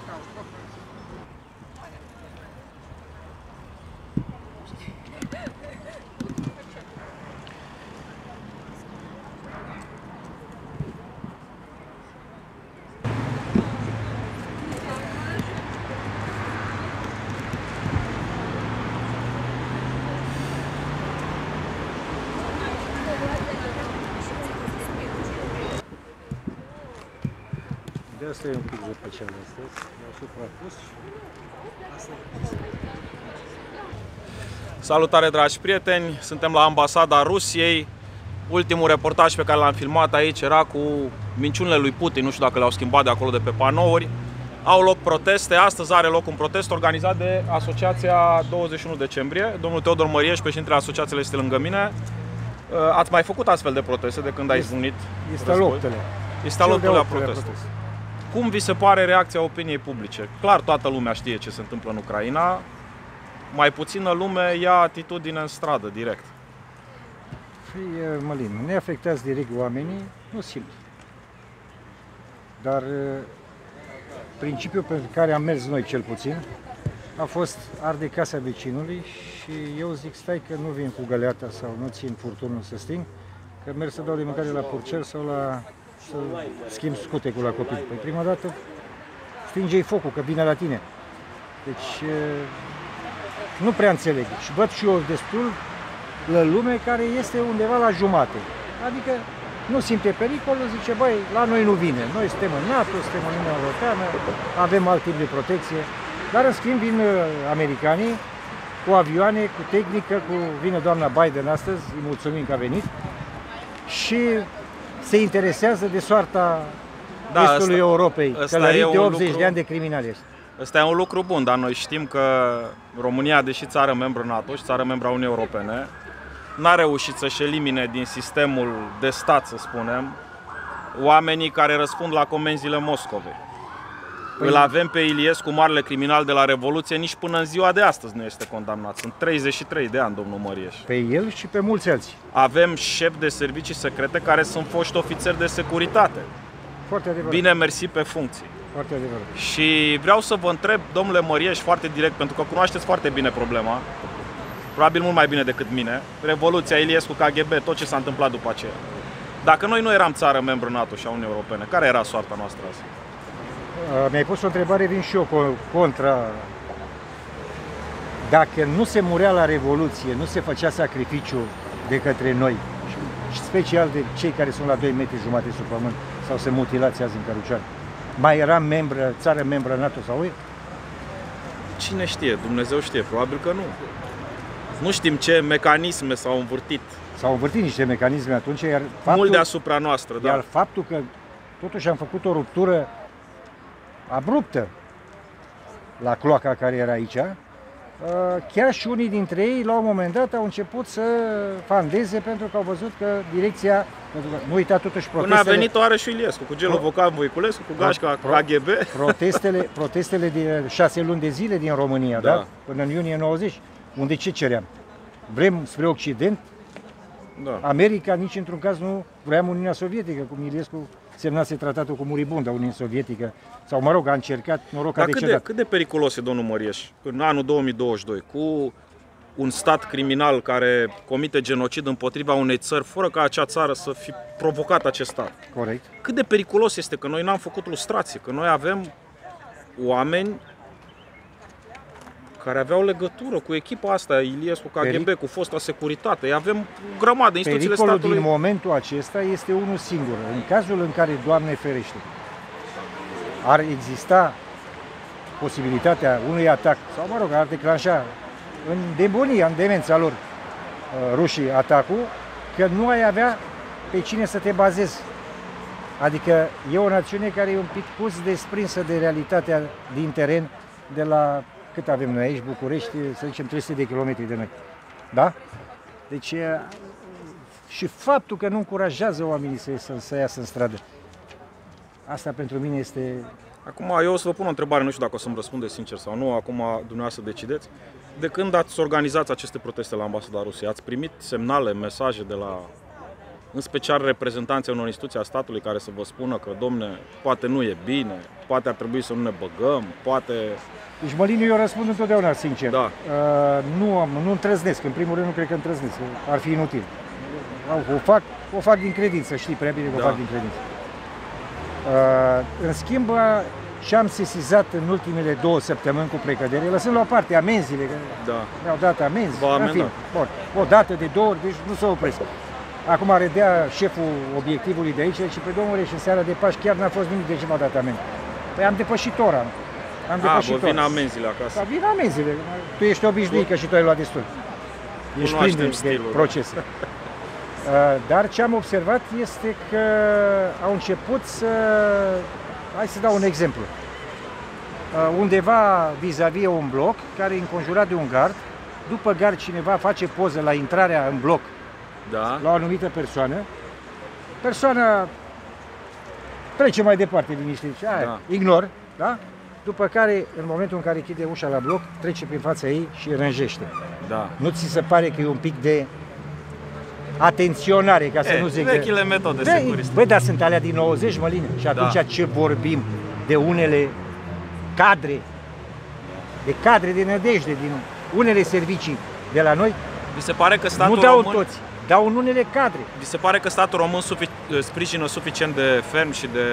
De asta e un pic zăpăceală astăzi, l-au suprapus. Salutare, dragi prieteni! Suntem la ambasada Rusiei. Ultimul reportaj pe care l-am filmat aici era cu minciunile lui Putin. Nu știu dacă le-au schimbat de acolo de pe panouri. Au loc proteste. Astăzi are loc un protest organizat de Asociația 21 decembrie. Domnul Teodor Mărieș, președintele asociației, este lângă mine. Ați mai făcut astfel de proteste de când ai izbucnit? Este al 8-lea. Este al 8-lea protest. Cum vi se pare reacția opiniei publice? Clar, toată lumea știe ce se întâmplă în Ucraina. Mai puțină lume ia atitudine în stradă, direct. Mălin, ne afectați direct oamenii, nu simt. Dar principiul pe care am mers noi cel puțin a fost arde casa vecinului și eu zic stai că nu vin cu găleata sau nu țin furtunul să sting, că merg să dau de mâncare la purcel sau să schimb scutecul la copii. Păi prima dată stinge-i focul, că vine la tine. Deci nu prea înțeleg și văd și eu destul la lume care este undeva la jumate. Adică nu simte pericolul, zice, băi, la noi nu vine. Noi suntem în NATO, suntem în Uniunea Europeană, avem alt tip de protecție. Dar în schimb vin americanii cu avioane, cu tehnică, vine doamna Biden astăzi, îi mulțumim că a venit, și se interesează de soarta Estului Europei, călărit de 80 de ani de criminali. Ăsta e un lucru bun, dar noi știm că România, deși țară membră NATO și țară membră a Uniunii Europene, n-a reușit să-și elimine din sistemul de stat, să spunem, oamenii care răspund la comenzile Moscovei. Îl avem pe Iliescu, marele criminal de la Revoluție, nici până în ziua de astăzi nu este condamnat. Sunt 33 de ani, domnul Mărieș. Pe el și pe mulți alții. Avem șefi de servicii secrete care sunt foști ofițeri de securitate. Foarte adevărat. Bine mersi pe funcții. Foarte adevărat. Și vreau să vă întreb, domnule Mărieș, foarte direct, pentru că cunoașteți foarte bine problema, probabil mult mai bine decât mine, Revoluția, Iliescu, KGB, tot ce s-a întâmplat după aceea. Dacă noi nu eram țară membră NATO și a Uniunii Europene, care era soarta noastră azi? Mi-ai pus o întrebare, vin și eu contra. Dacă nu se murea la Revoluție, nu se făcea sacrificiu de către noi, și special de cei care sunt la 2,5 metri sub pământ sau se mutilați azi în cărucioare, mai era țară membră NATO sau UE? Cine știe? Dumnezeu știe. Probabil că nu. Nu știm ce mecanisme s-au învârtit. S-au învârtit niște mecanisme atunci, iar mult deasupra noastră, da. Iar faptul că totuși am făcut o ruptură abruptă la cloaca care era aici, chiar și unii dintre ei la un moment dat au început să fandeze pentru că au văzut că direcția, nu uita totuși protestele... Până a venit oare și Iliescu, cu Gelu Vocan Voiculescu, cu Gașca KGB. Protestele de 6 luni de zile din România, da? Până în iunie 90, unde ce ceream? Vrem spre Occident? Da. America nici într-un caz nu vreau Uniunea Sovietică, cum Iliescu semnase tratatul cu Muribunda, Uniunea Sovietică, sau mă rog, a încercat, noroc, a decedat. Cât de periculos e, domnul Mărieș, în anul 2022, cu un stat criminal care comite genocid împotriva unei țări, fără ca acea țară să fi provocat acest stat? Corect. Cât de periculos este că noi n-am făcut lustrație, că noi avem oameni care aveau legătură cu echipa asta, Iliescu, KGB, cu fosta securitate. Avem o grămadă de instituțiile statului. Pericolul din momentul acesta este unul singur. În cazul în care, Doamne ferește, ar exista posibilitatea unui atac, sau mă rog, ar declanșa în demonia, în demența lor, rușii atacul, că nu ai avea pe cine să te bazezi. Adică e o națiune care e un pic pus desprinsă de realitatea din teren, de la cât avem noi aici, București, să zicem 300 de kilometri de noi. Da? Deci, și faptul că nu încurajează oamenii să iasă în stradă, asta pentru mine este... Acum, eu o să vă pun o întrebare, nu știu dacă o să-mi răspundeți sincer sau nu, acum dumneavoastră decideți. De când ați organizat aceste proteste la Ambasada Rusiei, ați primit semnale, mesaje de la în special reprezentanții unor instituții a statului care să vă spună că, domne, poate nu e bine, poate ar trebui să nu ne băgăm, poate... Deci, Măliniu, eu răspund întotdeauna sincer. Da. Nu îndrăznesc, în primul rând nu cred că îndrăznesc, ar fi inutil. O fac din credință, știi prea bine că o fac din credință. În schimb, ce am sesizat în ultimele 2 săptămâni cu precădere, lăsând la o parte amenziile, că mi-au dat amenzi, în fine, o dată de 2 ori, deci nu se opresc. Acum redea șeful obiectivului de aici și pe domnule, și în seara de Paști chiar n-a fost nimic, de ce m-a dat amenzi? Păi am depășit ora. Vin amenziile acasă. Da, vin amenziile. Tu ești obișnuit că și tu ai luat destul. Ești plin de procese. Dar ce am observat este că au început să... Hai să dau un exemplu. Undeva vis-a-vis un bloc care e înconjurat de un gard. După gard cineva face poză la intrarea în bloc la o anumită persoană. Persoana trece mai departe liniștit. Ignor, da? După care, în momentul în care închide ușa la bloc, trece prin fața ei și rânjește. Da. Nu ți se pare că e un pic de atenționare, ca să nu zic... Vechile metode securiste. Băi, dar sunt alea din 90, Măline. Și atunci ce vorbim de unele cadre, de nădejde, din unele servicii de la noi? Vi se pare că statul nu dau român... toți, dau în unele cadre. Vi se pare că statul român sprijină suficient de ferm și de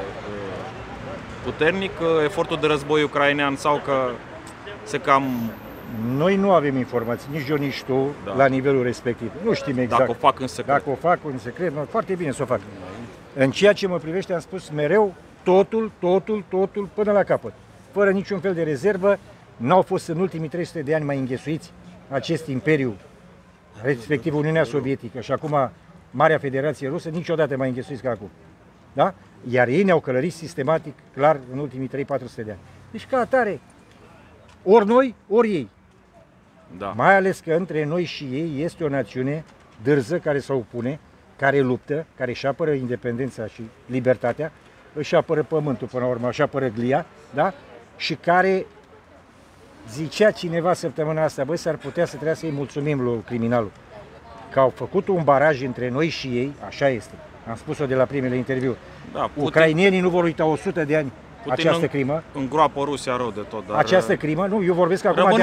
puternic efortul de război ucrainean sau că se cam... Noi nu avem informații, nici eu, nici tu, la nivelul respectiv. Nu știm exact. Dacă o fac în secret. Dacă o fac în secret, foarte bine să o fac. În ceea ce mă privește, am spus mereu, totul, până la capăt. Fără niciun fel de rezervă, n-au fost în ultimii 300 de ani mai înghesuiți acest imperiu, respectiv Uniunea Sovietică și acum Marea Federație Rusă, niciodată mai înghesuiți ca acum. Da? Iar ei ne-au călărit sistematic, clar, în ultimii 300-400 de ani. Deci, ca atare, ori noi, ori ei. Da. Mai ales că între noi și ei este o națiune dârză care se opune, care luptă, care își apără independența și libertatea, își apără pământul până la urmă, își apără glia, da? Și care zicea cineva săptămâna asta, băi, s-ar putea să trebuie să-i mulțumim lui criminalul, că au făcut un baraj între noi și ei, așa este, am spus-o de la primele interviuri. Da, ucrainienii nu vor uita 100 de ani această crimă. Îngroapă Rusia rău de tot, dar... Această crimă, nu, eu vorbesc acum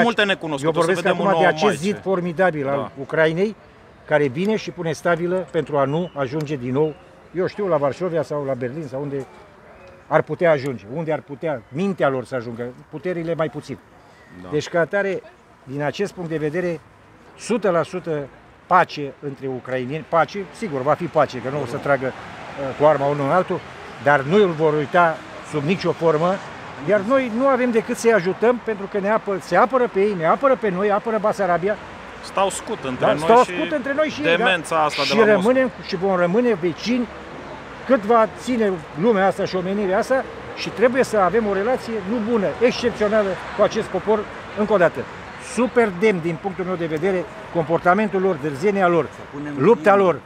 de acest zid formidabil al Ucrainei, care vine și pune stabilă pentru a nu ajunge din nou, eu știu, la Varșovia sau la Berlin sau unde ar putea ajunge, unde ar putea mintea lor să ajungă, puterile mai puțin. Da. Deci, ca atare, din acest punct de vedere, 100% pace între ucrainieni, pace, sigur, va fi pace, că nu o să tragă cu arma unul în altul, dar nu îl vor uita sub nicio formă, iar noi nu avem decât să-i ajutăm, pentru că se apără pe ei, ne apără pe noi, apără Basarabia. Stau scut între noi și demența asta și de la rămânem și vom rămâne vecini cât va ține lumea asta și omenirea asta și trebuie să avem o relație nu bună, excepțională cu acest popor, încă o dată. Super demn din punctul meu de vedere, comportamentul lor, dârzenia lor, lupta lor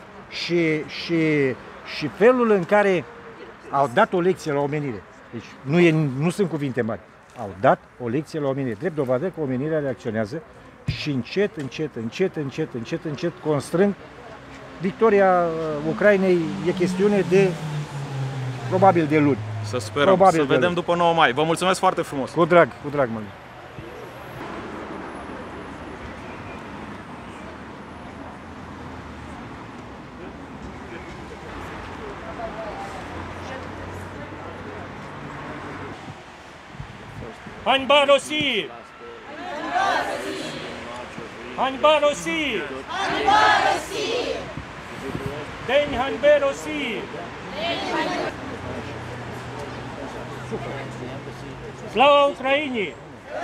și felul în care au dat o lecție la omenire. Deci nu sunt cuvinte mari. Au dat o lecție la omenire. Drept dovadă că omenirea reacționează și încet constrâng. Victoria Ucrainei e chestiune de, probabil, de luni. Să sperăm, să vedem după 9 mai. Vă mulțumesc foarte frumos. Cu drag, Mălin. Hańba Rosji! Hańba Rosji! Dzień hańby Rosji! Слава Україні!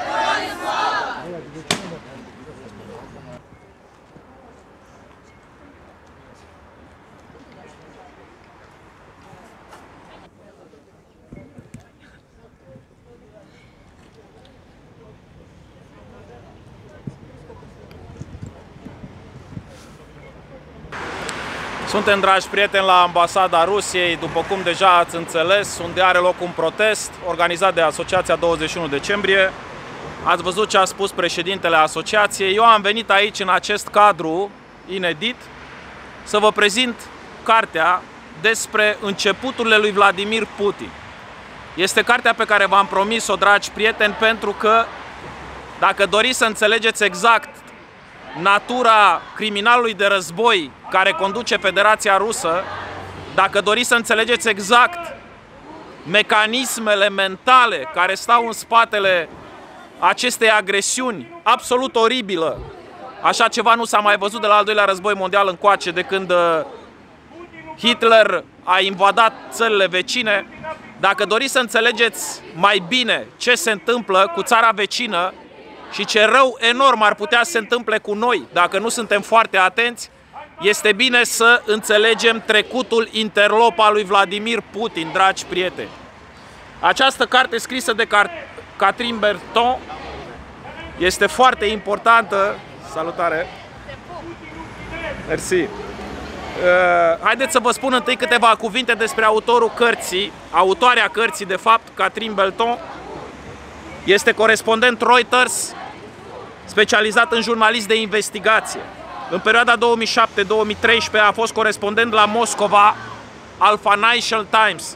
Suntem, dragi prieteni, la Ambasada Rusiei, după cum deja ați înțeles, unde are loc un protest organizat de Asociația 21 decembrie. Ați văzut ce a spus președintele asociației. Eu am venit aici, în acest cadru inedit, să vă prezint cartea despre începuturile lui Vladimir Putin. Este cartea pe care v-am promis-o, dragi prieteni, pentru că dacă doriți să înțelegeți exact natura criminalului de război care conduce Federația Rusă, dacă doriți să înțelegeți exact mecanismele mentale care stau în spatele acestei agresiuni absolut oribilă, așa ceva nu s-a mai văzut de la al doilea război mondial încoace, de când Hitler a invadat țările vecine, dacă doriți să înțelegeți mai bine ce se întâmplă cu țara vecină și ce rău enorm ar putea să se întâmple cu noi dacă nu suntem foarte atenți, este bine să înțelegem trecutul interlop al lui Vladimir Putin, dragi prieteni. Această carte scrisă de Catherine Berton este foarte importantă. Salutare! Mersi! Haideți să vă spun întâi câteva cuvinte despre autorul cărții, autoarea cărții, de fapt, Catherine Berton. Este corespondent Reuters, specializat în jurnalist de investigație. În perioada 2007-2013 a fost corespondent la Moscova al Financial Times.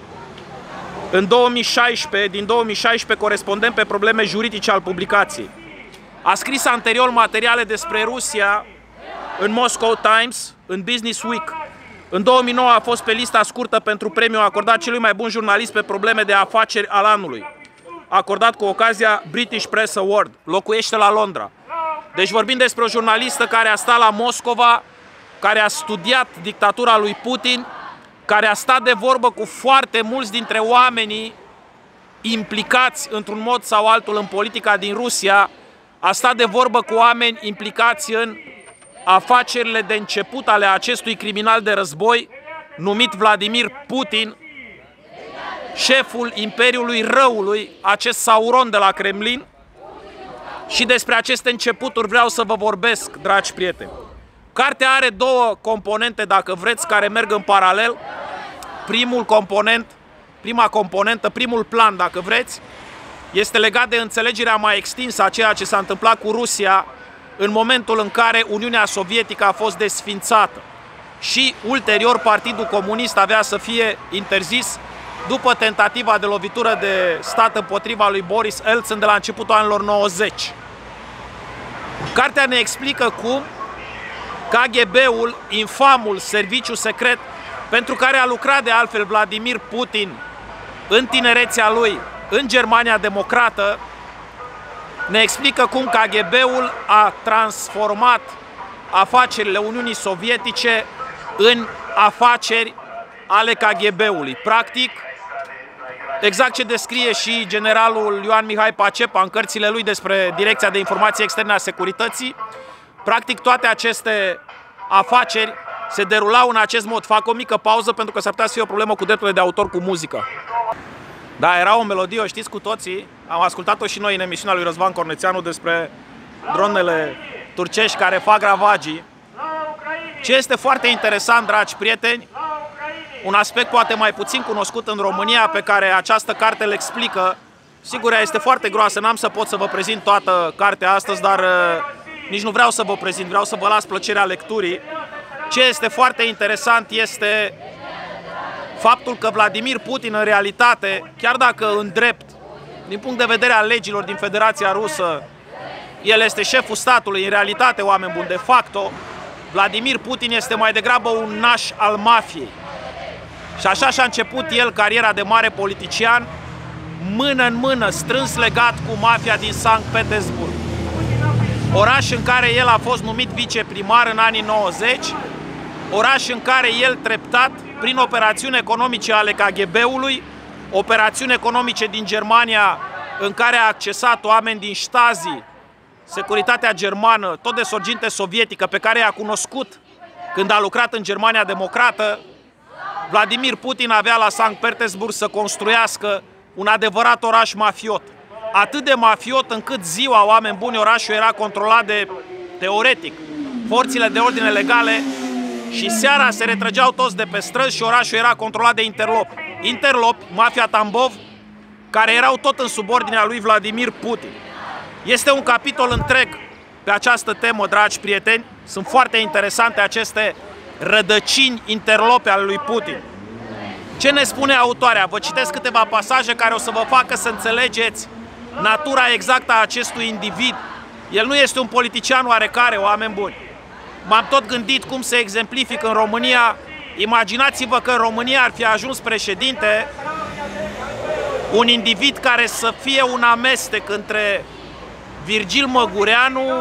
Din 2016, corespondent pe probleme juridice al publicației. A scris anterior materiale despre Rusia în Moscow Times, în Business Week. În 2009 a fost pe lista scurtă pentru premiul acordat celui mai bun jurnalist pe probleme de afaceri al anului, acordat cu ocazia British Press Award. Locuiește la Londra. Deci vorbim despre o jurnalistă care a stat la Moscova, care a studiat dictatura lui Putin, care a stat de vorbă cu foarte mulți dintre oamenii implicați într-un mod sau altul în politica din Rusia, a stat de vorbă cu oameni implicați în afacerile de început ale acestui criminal de război numit Vladimir Putin, șeful Imperiului Răului, acest Sauron de la Kremlin. Și despre aceste începuturi vreau să vă vorbesc, dragi prieteni. Cartea are două componente, dacă vreți, care merg în paralel. Prima componentă, primul plan, dacă vreți, este legat de înțelegerea mai extinsă a ceea ce s-a întâmplat cu Rusia în momentul în care Uniunea Sovietică a fost desfințată și ulterior Partidul Comunist avea să fie interzis după tentativa de lovitură de stat împotriva lui Boris Eltsine de la începutul anilor 90. Cartea ne explică cum KGB-ul, infamul serviciu secret pentru care a lucrat de altfel Vladimir Putin în tinerețea lui în Germania Democrată, ne explică cum KGB-ul a transformat afacerile Uniunii Sovietice în afaceri ale KGB-ului. Practic, exact ce descrie și generalul Ioan Mihai Pacepa în cărțile lui despre Direcția de Informații Externe a Securității, practic toate aceste afaceri se derulau în acest mod. Fac o mică pauză pentru că s-ar putea să fie o problemă cu drepturile de autor cu muzică. Da, era o melodie, o știți cu toții, am ascultat-o și noi în emisiunea lui Răzvan Cornețeanu despre dronele turcești care fac ravagii. Ce este foarte interesant, dragi prieteni, un aspect poate mai puțin cunoscut în România, pe care această carte îl explică. Sigur, ea este foarte groasă, n-am să pot să vă prezint toată cartea astăzi, dar nici nu vreau să vă prezint, vreau să vă las plăcerea lecturii. Ce este foarte interesant este faptul că Vladimir Putin, în realitate, chiar dacă în drept, din punct de vedere al legilor din Federația Rusă, el este șeful statului, în realitate, oameni buni, de facto, Vladimir Putin este mai degrabă un naș al mafiei. Și așa și-a început el cariera de mare politician, mână în mână, strâns legat cu mafia din Sankt Petersburg. Oraș în care el a fost numit viceprimar în anii 90, oraș în care el treptat, prin operațiuni economice ale KGB-ului, operațiuni economice din Germania în care a accesat oameni din Stasi, securitatea germană, tot de sorginte sovietică, pe care i-a cunoscut când a lucrat în Germania Democrată, Vladimir Putin avea la Sankt Petersburg să construiască un adevărat oraș mafiot. Atât de mafiot încât ziua, oameni buni, orașul era controlat de, teoretic, forțele de ordine legale și seara se retrăgeau toți de pe străzi și orașul era controlat de interlopi. Interlopi, mafia Tambov, care erau tot în subordinea lui Vladimir Putin. Este un capitol întreg pe această temă, dragi prieteni. Sunt foarte interesante aceste rădăcini interlope ale lui Putin. Ce ne spune autoarea? Vă citesc câteva pasaje care o să vă facă să înțelegeți natura exactă a acestui individ. El nu este un politician oarecare, oameni buni. M-am tot gândit cum se exemplifică în România. Imaginați-vă că în România ar fi ajuns președinte un individ care să fie un amestec între Virgil Măgureanu,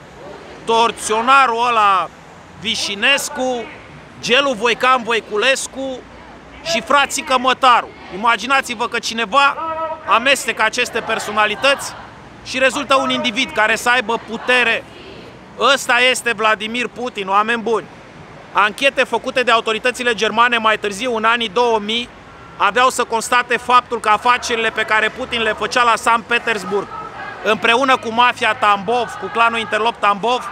torționarul ăla Vișinescu, Gelu Voican Voiculescu și frații Cămătaru. Imaginați-vă că cineva amestecă aceste personalități și rezultă un individ care să aibă putere. Ăsta este Vladimir Putin, oameni buni. Anchete făcute de autoritățile germane mai târziu, în anii 2000, aveau să constate faptul că afacerile pe care Putin le făcea la Sankt Petersburg, împreună cu mafia Tambov, cu clanul interlop Tambov,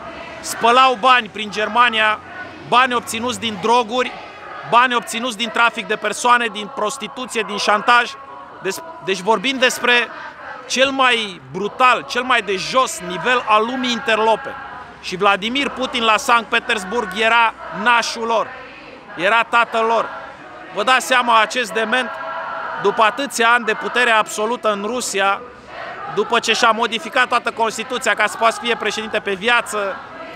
spălau bani prin Germania, bani obținuți din droguri, bani obținuți din trafic de persoane, din prostituție, din șantaj. Deci vorbim despre cel mai brutal, cel mai de jos nivel al lumii interlope. Și Vladimir Putin la Sankt Petersburg era nașul lor, era tatăl lor. Vă dați seama, acest dement, după atâția ani de putere absolută în Rusia, după ce și-a modificat toată Constituția ca să poată fie președinte pe viață,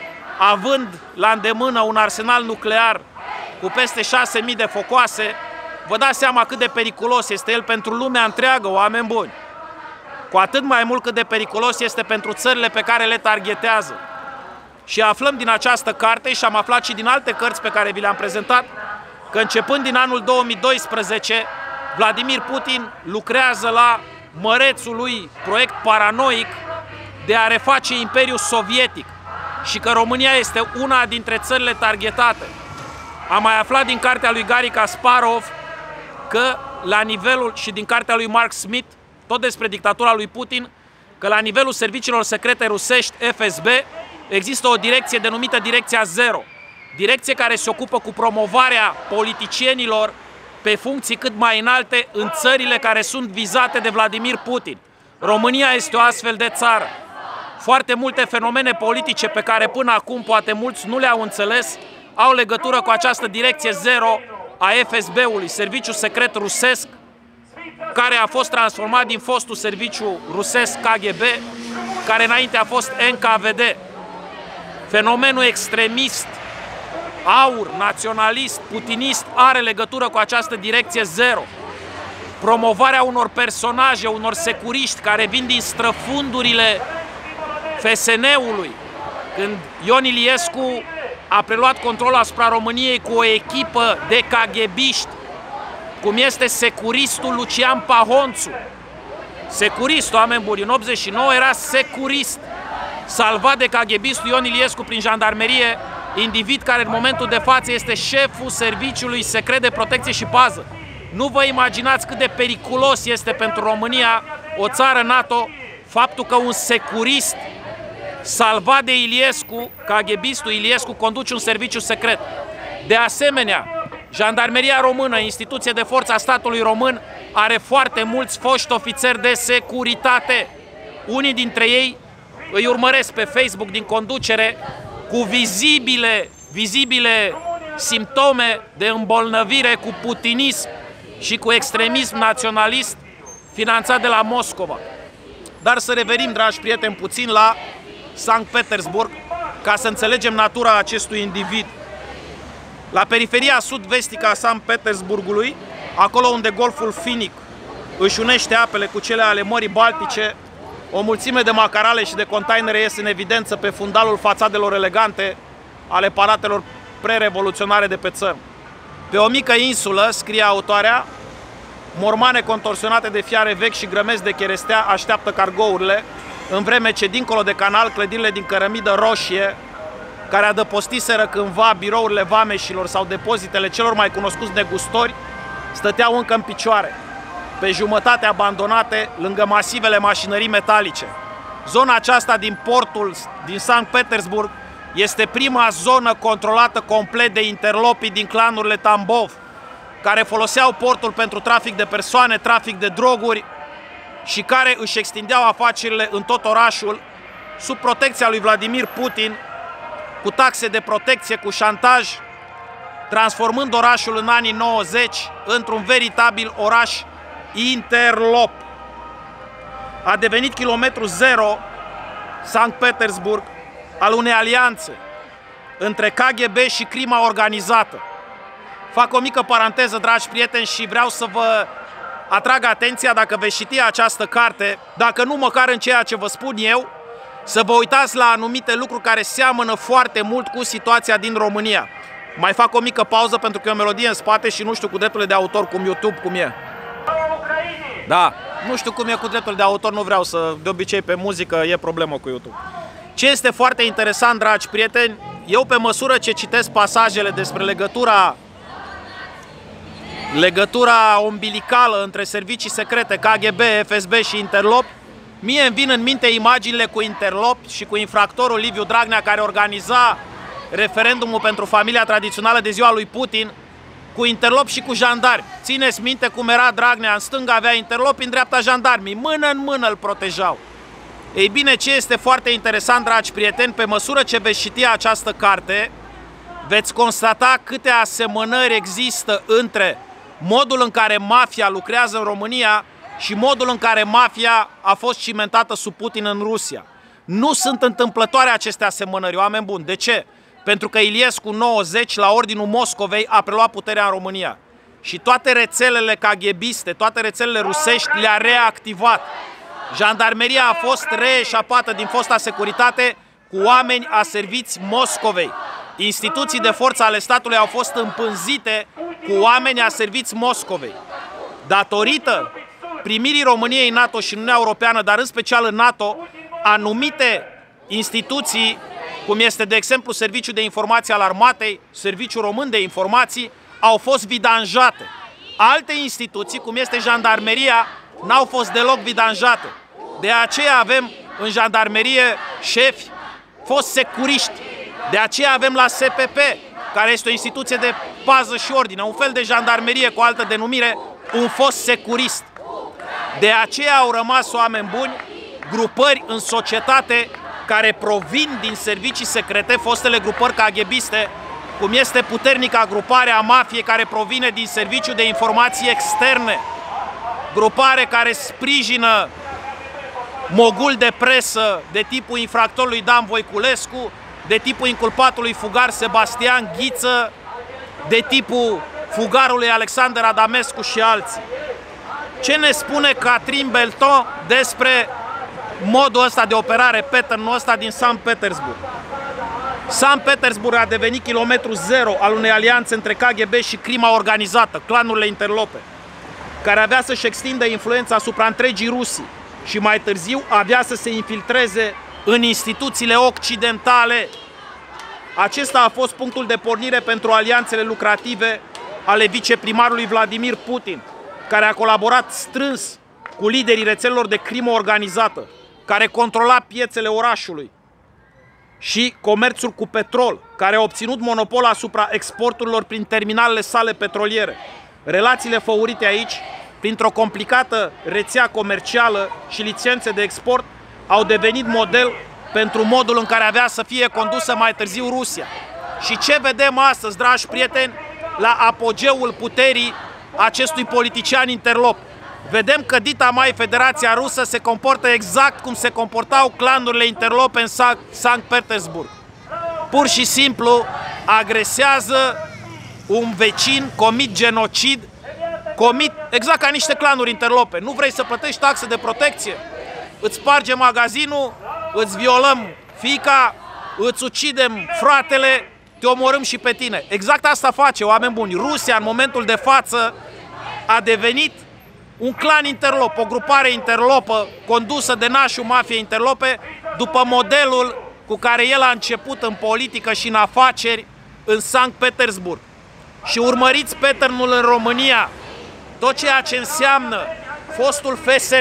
având la îndemână un arsenal nuclear cu peste 6.000 de focoase, vă dați seama cât de periculos este el pentru lumea întreagă, oameni buni. Cu atât mai mult cât de periculos este pentru țările pe care le targetează. Și aflăm din această carte și am aflat și din alte cărți pe care vi le-am prezentat, că începând din anul 2012, Vladimir Putin lucrează la mărețul lui proiect paranoic de a reface Imperiul Sovietic și că România este una dintre țările targetate. Am mai aflat din cartea lui Garry Kasparov că la nivelul, și din cartea lui Mark Smith, tot despre dictatura lui Putin, că la nivelul serviciilor secrete rusești FSB există o direcție denumită Direcția Zero, direcție care se ocupă cu promovarea politicienilor pe funcții cât mai înalte în țările care sunt vizate de Vladimir Putin. România este o astfel de țară. Foarte multe fenomene politice pe care până acum poate mulți nu le-au înțeles au legătură cu această Direcție Zero a FSB-ului, Serviciul Secret Rusesc, care a fost transformat din fostul serviciu rusesc KGB, care înainte a fost NKVD. Fenomenul extremist, aur, naționalist, putinist are legătură cu această Direcție Zero. Promovarea unor personaje, unor securiști care vin din străfundurile FSN-ului. Când Ion Iliescu a preluat controlul asupra României cu o echipă de KGB-ști, cum este securistul Lucian Pahonțu. Securistul, oameni buni, în 89 era securist, salvat de KGB-stul Ion Iliescu prin jandarmerie, individ care în momentul de față este șeful Serviciului Secret de Protecție și Pază. Nu vă imaginați cât de periculos este pentru România, o țară NATO, faptul că un securist salvat de Iliescu, KGB-stul Iliescu, conduce un serviciu secret. De asemenea, Jandarmeria Română, instituție de forță a statului român, are foarte mulți foști ofițeri de securitate. Unii dintre ei îi urmăresc pe Facebook din conducere cu vizibile simptome de îmbolnăvire cu putinism și cu extremism naționalist finanțat de la Moscova. Dar să revenim, dragi prieteni, puțin la Sankt Petersburg, ca să înțelegem natura acestui individ. La periferia sud-vestică a Sankt Petersburgului, acolo unde Golful Finic își unește apele cu cele ale Mării Baltice, o mulțime de macarale și de containere ies în evidență pe fundalul fațadelor elegante ale palatelor pre-revoluționare de pe țărm. Pe o mică insulă, scrie autoarea, mormane contorsionate de fiare vechi și grămezi de cherestea așteaptă cargourile, în vreme ce dincolo de canal clădirile din cărămidă roșie, care adăpostiseră cândva birourile vameșilor sau depozitele celor mai cunoscuți negustori, stăteau încă în picioare, pe jumătate abandonate lângă masivele mașinării metalice. Zona aceasta din portul din Sankt Petersburg este prima zonă controlată complet de interlopii din clanurile Tambov, care foloseau portul pentru trafic de persoane, trafic de droguri și care își extindeau afacerile în tot orașul sub protecția lui Vladimir Putin, cu taxe de protecție, cu șantaj, transformând orașul în anii 90 într-un veritabil oraș interlop. A devenit kilometru zero Sankt Petersburg al unei alianțe între KGB și crima organizată. Fac o mică paranteză, dragi prieteni, și vreau să vă atrag atenția, dacă veți citi această carte, dacă nu măcar în ceea ce vă spun eu, să vă uitați la anumite lucruri care seamănă foarte mult cu situația din România. Mai fac o mică pauză pentru că e o melodie în spate și nu știu cu drepturile de autor, cum YouTube, cum e. Da, nu știu cum e cu drepturile de autor, nu vreau să, de obicei pe muzică e problemă cu YouTube. Ce este foarte interesant, dragi prieteni, eu pe măsură ce citesc pasajele despre legătura umbilicală între servicii secrete, KGB, FSB și Interlop, mie îmi vin în minte imaginile cu Interlop și cu infractorul Liviu Dragnea, care organiza referendumul pentru familia tradițională de ziua lui Putin, cu Interlop și cu jandarmi. Țineți minte cum era Dragnea, în stânga avea Interlop, în dreapta jandarmii, mână în mână îl protejau. Ei bine, ce este foarte interesant, dragi prieteni, pe măsură ce veți citi această carte, veți constata câte asemănări există între modul în care mafia lucrează în România și modul în care mafia a fost cimentată sub Putin în Rusia. Nu sunt întâmplătoare aceste asemănări, oameni buni. De ce? Pentru că Iliescu 90, la ordinul Moscovei, a preluat puterea în România. Și toate rețelele KGBiste, toate rețelele rusești le-a reactivat. Jandarmeria a fost reeșapată din fosta securitate cu oameni aserviți Moscovei. Instituții de forță ale statului au fost împânzite cu oameni aserviți Moscovei. Datorită primirii României în NATO și în Uniunea Europeană, dar în special în NATO, anumite instituții, cum este de exemplu Serviciul de Informații al Armatei, Serviciul Român de Informații, au fost vidanjate. Alte instituții, cum este Jandarmeria, n-au fost deloc vidanjate. De aceea avem în jandarmerie șefi, fost securiști. De aceea avem la SPP, care este o instituție de pază și ordine, un fel de jandarmerie cu altă denumire, un fost securist. De aceea au rămas, oameni buni, grupări în societate care provin din servicii secrete, fostele grupări KGBiste, cum este puternica grupare a mafiei care provine din Serviciul de Informații Externe, grupare care sprijină mogul de presă de tipul infractorului Dan Voiculescu, de tipul inculpatului fugar Sebastian Ghiță, de tipul fugarului Alexander Adamescu și alții. Ce ne spune Catherine Belton despre modul ăsta de operare, pattern-ul ăsta din Sankt Petersburg? Sankt Petersburg a devenit kilometru zero al unei alianțe între KGB și crima organizată, clanurile interlope, care avea să-și extindă influența asupra întregii Rusii și mai târziu avea să se infiltreze în instituțiile occidentale. Acesta a fost punctul de pornire pentru alianțele lucrative ale viceprimarului Vladimir Putin, care a colaborat strâns cu liderii rețelelor de crimă organizată, care controla piețele orașului și comerțul cu petrol, care a obținut monopol asupra exporturilor prin terminalele sale petroliere. Relațiile făurite aici, printr-o complicată rețea comercială și licențe de export, au devenit model pentru modul în care avea să fie condusă mai târziu Rusia. Și ce vedem astăzi, dragi prieteni, la apogeul puterii acestui politician interlop? Vedem că dita mai Federația Rusă se comportă exact cum se comportau clanurile interlope în Sankt Petersburg. Pur și simplu agresează un vecin, comit genocid, exact ca niște clanuri interlope. Nu vrei să plătești taxe de protecție? Îți spargem magazinul, îți violăm fiica, îți ucidem fratele, te omorâm și pe tine. Exact asta face, oameni buni. Rusia, în momentul de față, a devenit un clan interlop, o grupare interlopă condusă de nașul mafiei interlope, după modelul cu care el a început în politică și în afaceri în Sankt Petersburg. Și urmăriți pattern-ul în România, tot ceea ce înseamnă fostul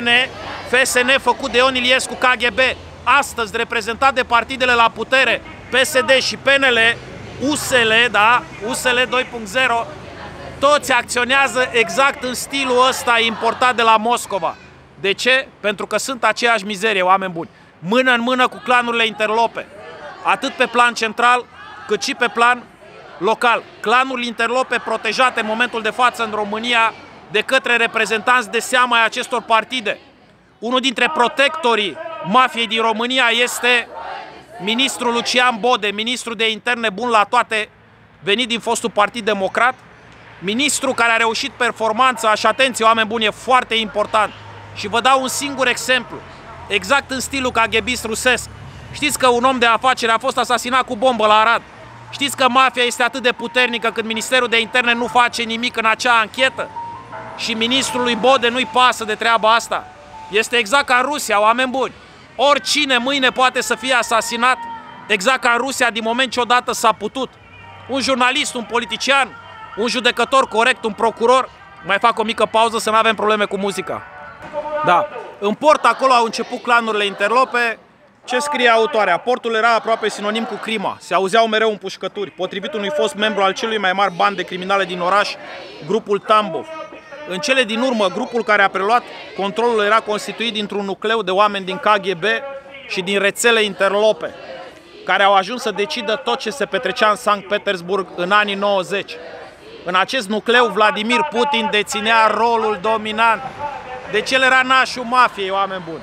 FSN făcut de Ion Iliescu KGB, astăzi reprezentat de partidele la putere, PSD și PNL, USL, da, USL 2.0, toți acționează exact în stilul ăsta importat de la Moscova. De ce? Pentru că sunt aceeași mizerie, oameni buni. Mână în mână cu clanurile interlope, atât pe plan central, cât și pe plan local. Clanurile interlope protejate în momentul de față în România de către reprezentanți de seamă ai acestor partide. Unul dintre protectorii mafiei din România este ministrul Lucian Bode, ministru de interne bun la toate, venit din fostul Partid Democrat, ministru care a reușit performanța și, atenție, oameni buni, e foarte important. Și vă dau un singur exemplu, exact în stilul KGB-ist rusesc. Știți că un om de afaceri a fost asasinat cu bombă la Arad? Știți că mafia este atât de puternică cât Ministerul de Interne nu face nimic în acea anchetă? Și ministrului Bode nu-i pasă de treaba asta? Este exact ca în Rusia, oameni buni. Oricine mâine poate să fie asasinat, exact ca în Rusia, din moment ce odată s-a putut. Un jurnalist, un politician, un judecător corect, un procuror. Mai fac o mică pauză să nu avem probleme cu muzica. Da, în port acolo au început clanurile interlope. Ce scrie autoarea? Portul era aproape sinonim cu crima. Se auzeau mereu împușcături. Potrivit unui fost membru al celui mai mari bande criminale din oraș, grupul Tambov. În cele din urmă, grupul care a preluat controlul era constituit dintr-un nucleu de oameni din KGB și din rețele interlope, care au ajuns să decidă tot ce se petrecea în Sankt Petersburg în anii 90. În acest nucleu, Vladimir Putin deținea rolul dominant. Deci el era nașul mafiei, oameni buni.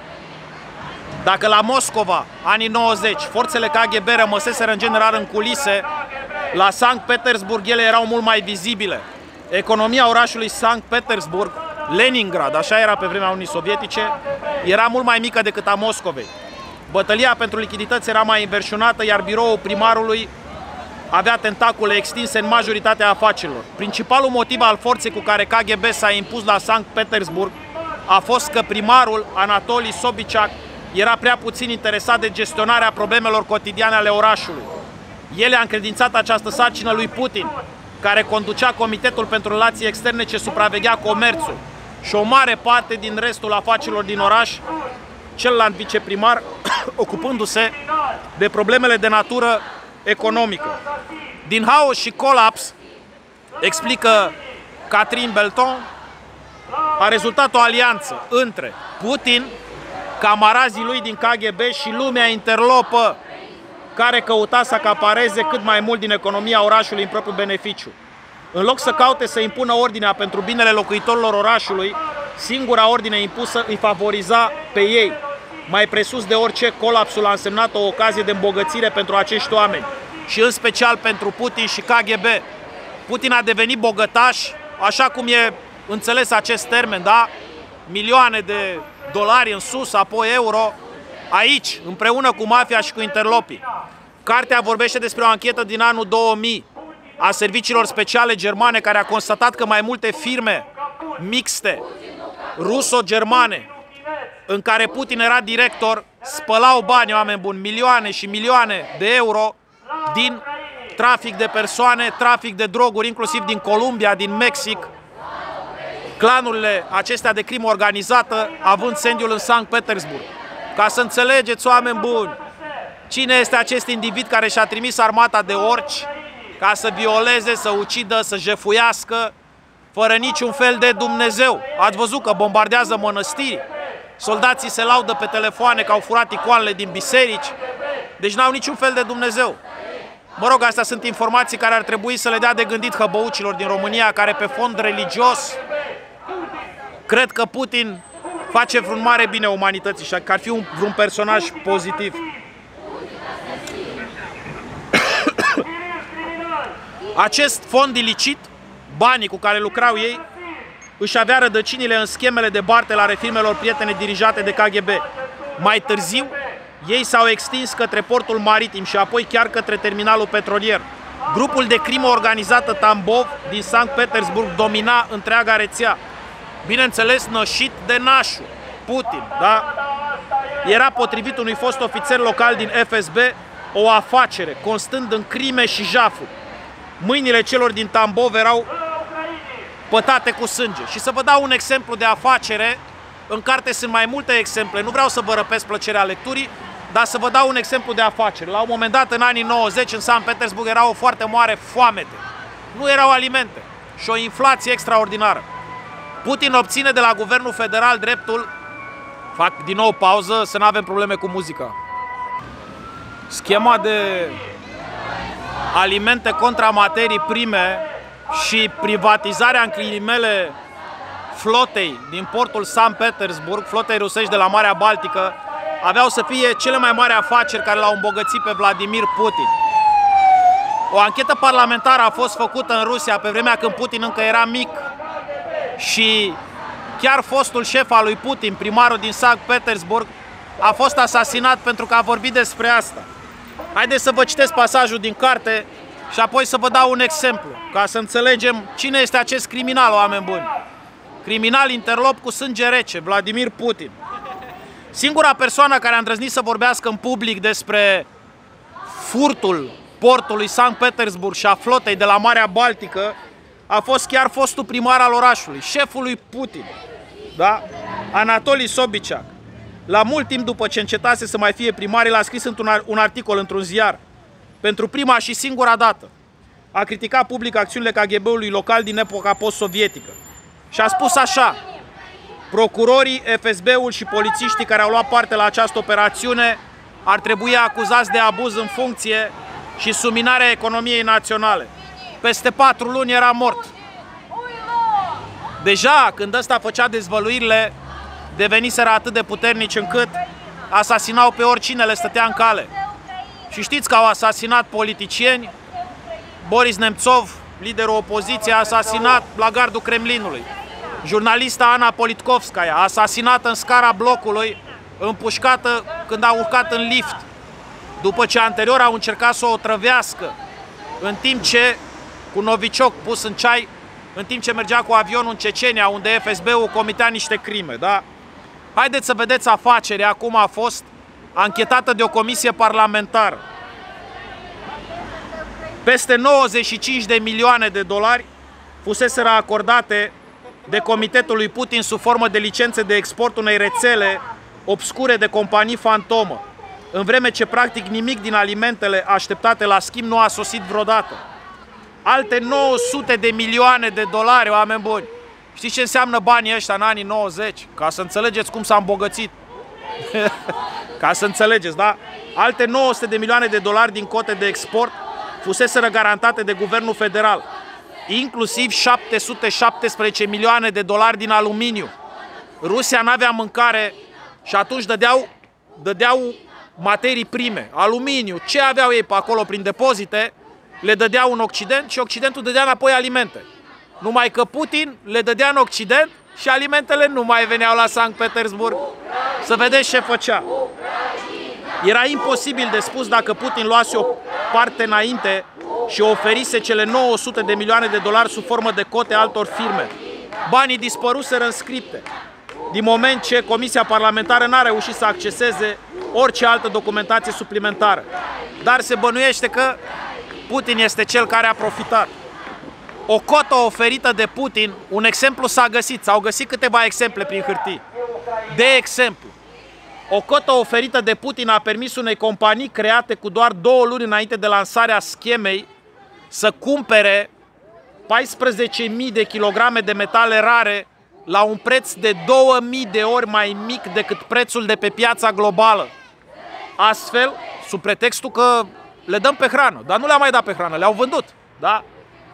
Dacă la Moscova, anii 90, forțele KGB rămăseseră în general în culise, la Sankt Petersburg ele erau mult mai vizibile. Economia orașului Sankt Petersburg, Leningrad, așa era pe vremea Uniunii Sovietice, era mult mai mică decât a Moscovei. Bătălia pentru lichidități era mai inversionată, iar biroul primarului avea tentacule extinse în majoritatea afacerilor. Principalul motiv al forței cu care KGB s-a impus la Sankt Petersburg a fost că primarul, Anatoli Sobchak, era prea puțin interesat de gestionarea problemelor cotidiane ale orașului. El a încredințat această sarcină lui Putin, care conducea Comitetul pentru Relații Externe ce supraveghea comerțul și o mare parte din restul afacerilor din oraș, celălalt viceprimar ocupându-se de problemele de natură economică. Din haos și colaps, explică Catherine Belton, a rezultat o alianță între Putin, camarazii lui din KGB și lumea interlopă, care căuta să acapareze cât mai mult din economia orașului în propriul beneficiu. În loc să caute să impună ordinea pentru binele locuitorilor orașului, singura ordine impusă îi favoriza pe ei. Mai presus de orice, colapsul a însemnat o ocazie de îmbogățire pentru acești oameni și în special pentru Putin și KGB. Putin a devenit bogătaș, așa cum e înțeles acest termen, da? Milioane de dolari în sus, apoi euro, aici, împreună cu mafia și cu interlopii. Cartea vorbește despre o anchetă din anul 2000 a serviciilor speciale germane care a constatat că mai multe firme mixte, ruso-germane, în care Putin era director, spălau bani, oameni buni, milioane și milioane de euro din trafic de persoane, trafic de droguri, inclusiv din Columbia, din Mexic, clanurile acestea de crimă organizată având sediul în Sankt Petersburg. Ca să înțelegeți, oameni buni, cine este acest individ care și-a trimis armata de orci ca să violeze, să ucidă, să jefuiască, fără niciun fel de Dumnezeu. Ați văzut că bombardează mănăstiri, soldații se laudă pe telefoane că au furat icoanele din biserici, deci n-au niciun fel de Dumnezeu. Mă rog, astea sunt informații care ar trebui să le dea de gândit hăbăucilor din România, care pe fond religios cred că Putin face vreun mare bine umanității și că ar fi vreun personaj pozitiv. Acest fond ilicit, banii cu care lucrau ei, își avea rădăcinile în schemele de barter ale firmelor prietene dirijate de KGB. Mai târziu, ei s-au extins către portul maritim și apoi chiar către terminalul petrolier. Grupul de crimă organizată Tambov din Sankt Petersburg domina întreaga rețea. Bineînțeles, nășit de nașul Putin, da? Era, potrivit unui fost ofițer local din FSB, o afacere, constând în crime și jafuri. Mâinile celor din Tambov erau pătate cu sânge. Și să vă dau un exemplu de afacere, în carte sunt mai multe exemple, nu vreau să vă răpesc plăcerea lecturii, dar să vă dau un exemplu de afacere. La un moment dat, în anii 90, în Sankt Petersburg era o foarte mare foamete. Nu erau alimente și o inflație extraordinară. Putin obține de la guvernul federal dreptul, fac din nou pauză să nu avem probleme cu muzica. Schema de alimente contra materii prime și privatizarea în ghilimele flotei din portul Sankt Petersburg, flotei rusești de la Marea Baltică, aveau să fie cele mai mari afaceri care l-au îmbogățit pe Vladimir Putin. O anchetă parlamentară a fost făcută în Rusia pe vremea când Putin încă era mic și chiar fostul șef al lui Putin, primarul din Sankt Petersburg, a fost asasinat pentru că a vorbit despre asta. Haideți să vă citesc pasajul din carte și apoi să vă dau un exemplu, ca să înțelegem cine este acest criminal, oameni buni. Criminal interlop cu sânge rece, Vladimir Putin. Singura persoană care a îndrăznit să vorbească în public despre furtul portului Sankt Petersburg și a flotei de la Marea Baltică a fost chiar fostul primar al orașului, șeful lui Putin, da? Anatoli Sobchak. La mult timp după ce încetase să mai fie primar, el a scris un articol într-un ziar. Pentru prima și singura dată a criticat public acțiunile KGB-ului local din epoca post-sovietică. Și a spus așa: procurorii, FSB-ul și polițiștii care au luat parte la această operațiune ar trebui acuzați de abuz în funcție și subminarea economiei naționale. Peste 4 luni era mort. Deja când ăsta făcea dezvăluirile, deveniseră atât de puternici încât asasinau pe oricine le stătea în cale. Și știți că au asasinat politicieni. Boris Nemțov, liderul opoziției, a asasinat la gardul Kremlinului. Jurnalista Ana Politkovskaya, asasinată în scara blocului, împușcată când a urcat în lift, după ce anterior au încercat să o otrăvească, în timp ce, cu novicioc pus în ceai, în timp ce mergea cu avionul în Cecenia, unde FSB-ul comitea niște crime, da? Haideți să vedeți afacerea, acum a fost anchetată de o comisie parlamentară. Peste 95 de milioane de dolari fuseseră acordate de comitetul lui Putin sub formă de licențe de export unei rețele obscure de companii fantomă, în vreme ce practic nimic din alimentele așteptate la schimb nu a sosit vreodată. Alte 900 de milioane de dolari, oameni buni. Știți ce înseamnă banii ăștia în anii 90? Ca să înțelegeți cum s-a îmbogățit. Ca să înțelegeți, da? Alte 900 de milioane de dolari din cote de export fuseseră garantate de guvernul federal, inclusiv 717 milioane de dolari din aluminiu. Rusia n-avea mâncare și atunci dădeau materii prime, aluminiu, ce aveau ei pe acolo prin depozite, le dădeau în Occident și Occidentul dădea înapoi alimente. Numai că Putin le dădea în Occident și alimentele nu mai veneau la Sankt Petersburg. Să vedeți ce făcea. Era imposibil de spus dacă Putin luase o parte înainte și oferise cele 900 de milioane de dolari sub formă de cote altor firme. Banii dispăruseră în scripte, din moment ce Comisia Parlamentară n-a reușit să acceseze orice altă documentație suplimentară. Dar se bănuiește că Putin este cel care a profitat. O cotă oferită de Putin, un exemplu s-a găsit, s-au găsit câteva exemple prin hârtii. De exemplu, o cotă oferită de Putin a permis unei companii create cu doar 2 luni înainte de lansarea schemei să cumpere 14.000 de kilograme de metale rare la un preț de 2000 de ori mai mic decât prețul de pe piața globală. Astfel, sub pretextul că le dăm pe hrană, dar nu le-au mai dat pe hrană, le-au vândut, da?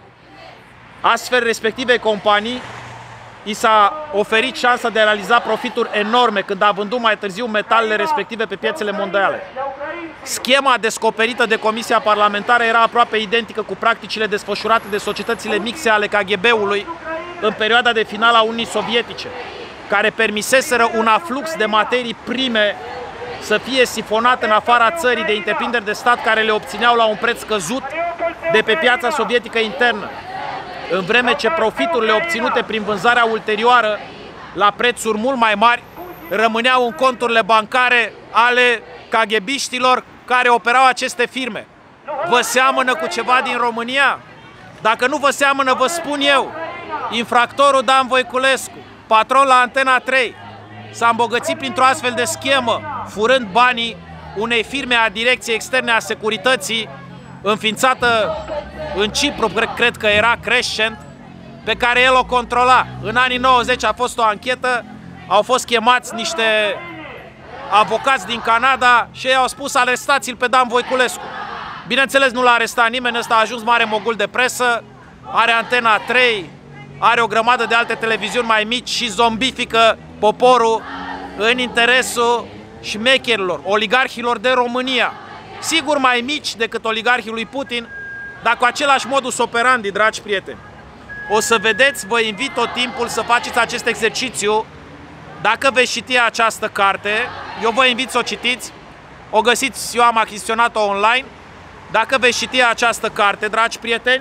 Astfel, respective companii i s-a oferit șansa de a realiza profituri enorme când a vândut mai târziu metalele respective pe piețele mondiale. Schema descoperită de Comisia Parlamentară era aproape identică cu practicile desfășurate de societățile mixe ale KGB-ului în perioada de finală a Uniunii Sovietice, care permiseseră un aflux de materii prime să fie sifonat în afara țării de întreprinderi de stat care le obțineau la un preț scăzut de pe piața sovietică internă, în vreme ce profiturile obținute prin vânzarea ulterioară la prețuri mult mai mari rămâneau în conturile bancare ale KGB-știlor care operau aceste firme. Vă seamănă cu ceva din România? Dacă nu vă seamănă, vă spun eu. Infractorul Dan Voiculescu, patron la Antena 3, s-a îmbogățit printr-o astfel de schemă, furând banii unei firme a Direcției Externe a Securității, înființată în Cipru, cred că era Crescent, pe care el o controla. În anii 90 a fost o anchetă, au fost chemați niște avocați din Canada și ei au spus arestați-l pe Dan Voiculescu. Bineînțeles, nu l-a arestat nimeni, ăsta a ajuns mare mogul de presă, are Antena 3, are o grămadă de alte televiziuni mai mici și zombifică poporul în interesul șmecherilor, oligarhilor de România. Sigur mai mici decât oligarhii lui Putin, dar cu același modus operandi, dragi prieteni. O să vedeți, vă invit tot timpul să faceți acest exercițiu. Dacă veți citi această carte, eu vă invit să o citiți, o găsiți, eu am achiziționat-o online. Dacă veți citi această carte, dragi prieteni,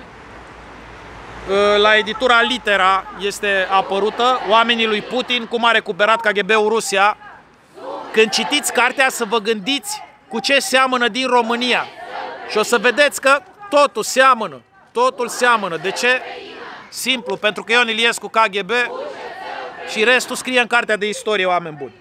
la editura Litera este apărută, Oamenii lui Putin, cum a recuperat KGB-ul Rusia. Când citiți cartea, să vă gândiți cu ce seamănă din România. Și o să vedeți că totul seamănă, totul seamănă. De ce? Simplu, pentru că Ion Iliescu KGB și restul scrie în cartea de istorie, oameni buni.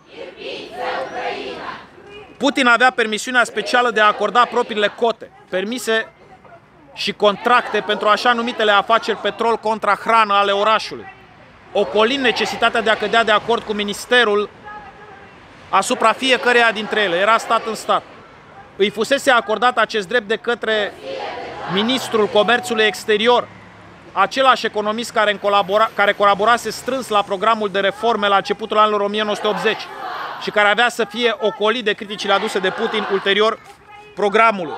Putin avea permisiunea specială de a acorda propriile cote, permise și contracte pentru așa numitele afaceri petrol contra hrană ale orașului, ocolind necesitatea de a cădea de acord cu ministerul asupra fiecăreia dintre ele. Era stat în stat. Îi fusese acordat acest drept de către ministrul comerțului exterior, același economist care colaborase strâns la programul de reforme la începutul anilor 1980 și care avea să fie ocolit de criticile aduse de Putin ulterior programului.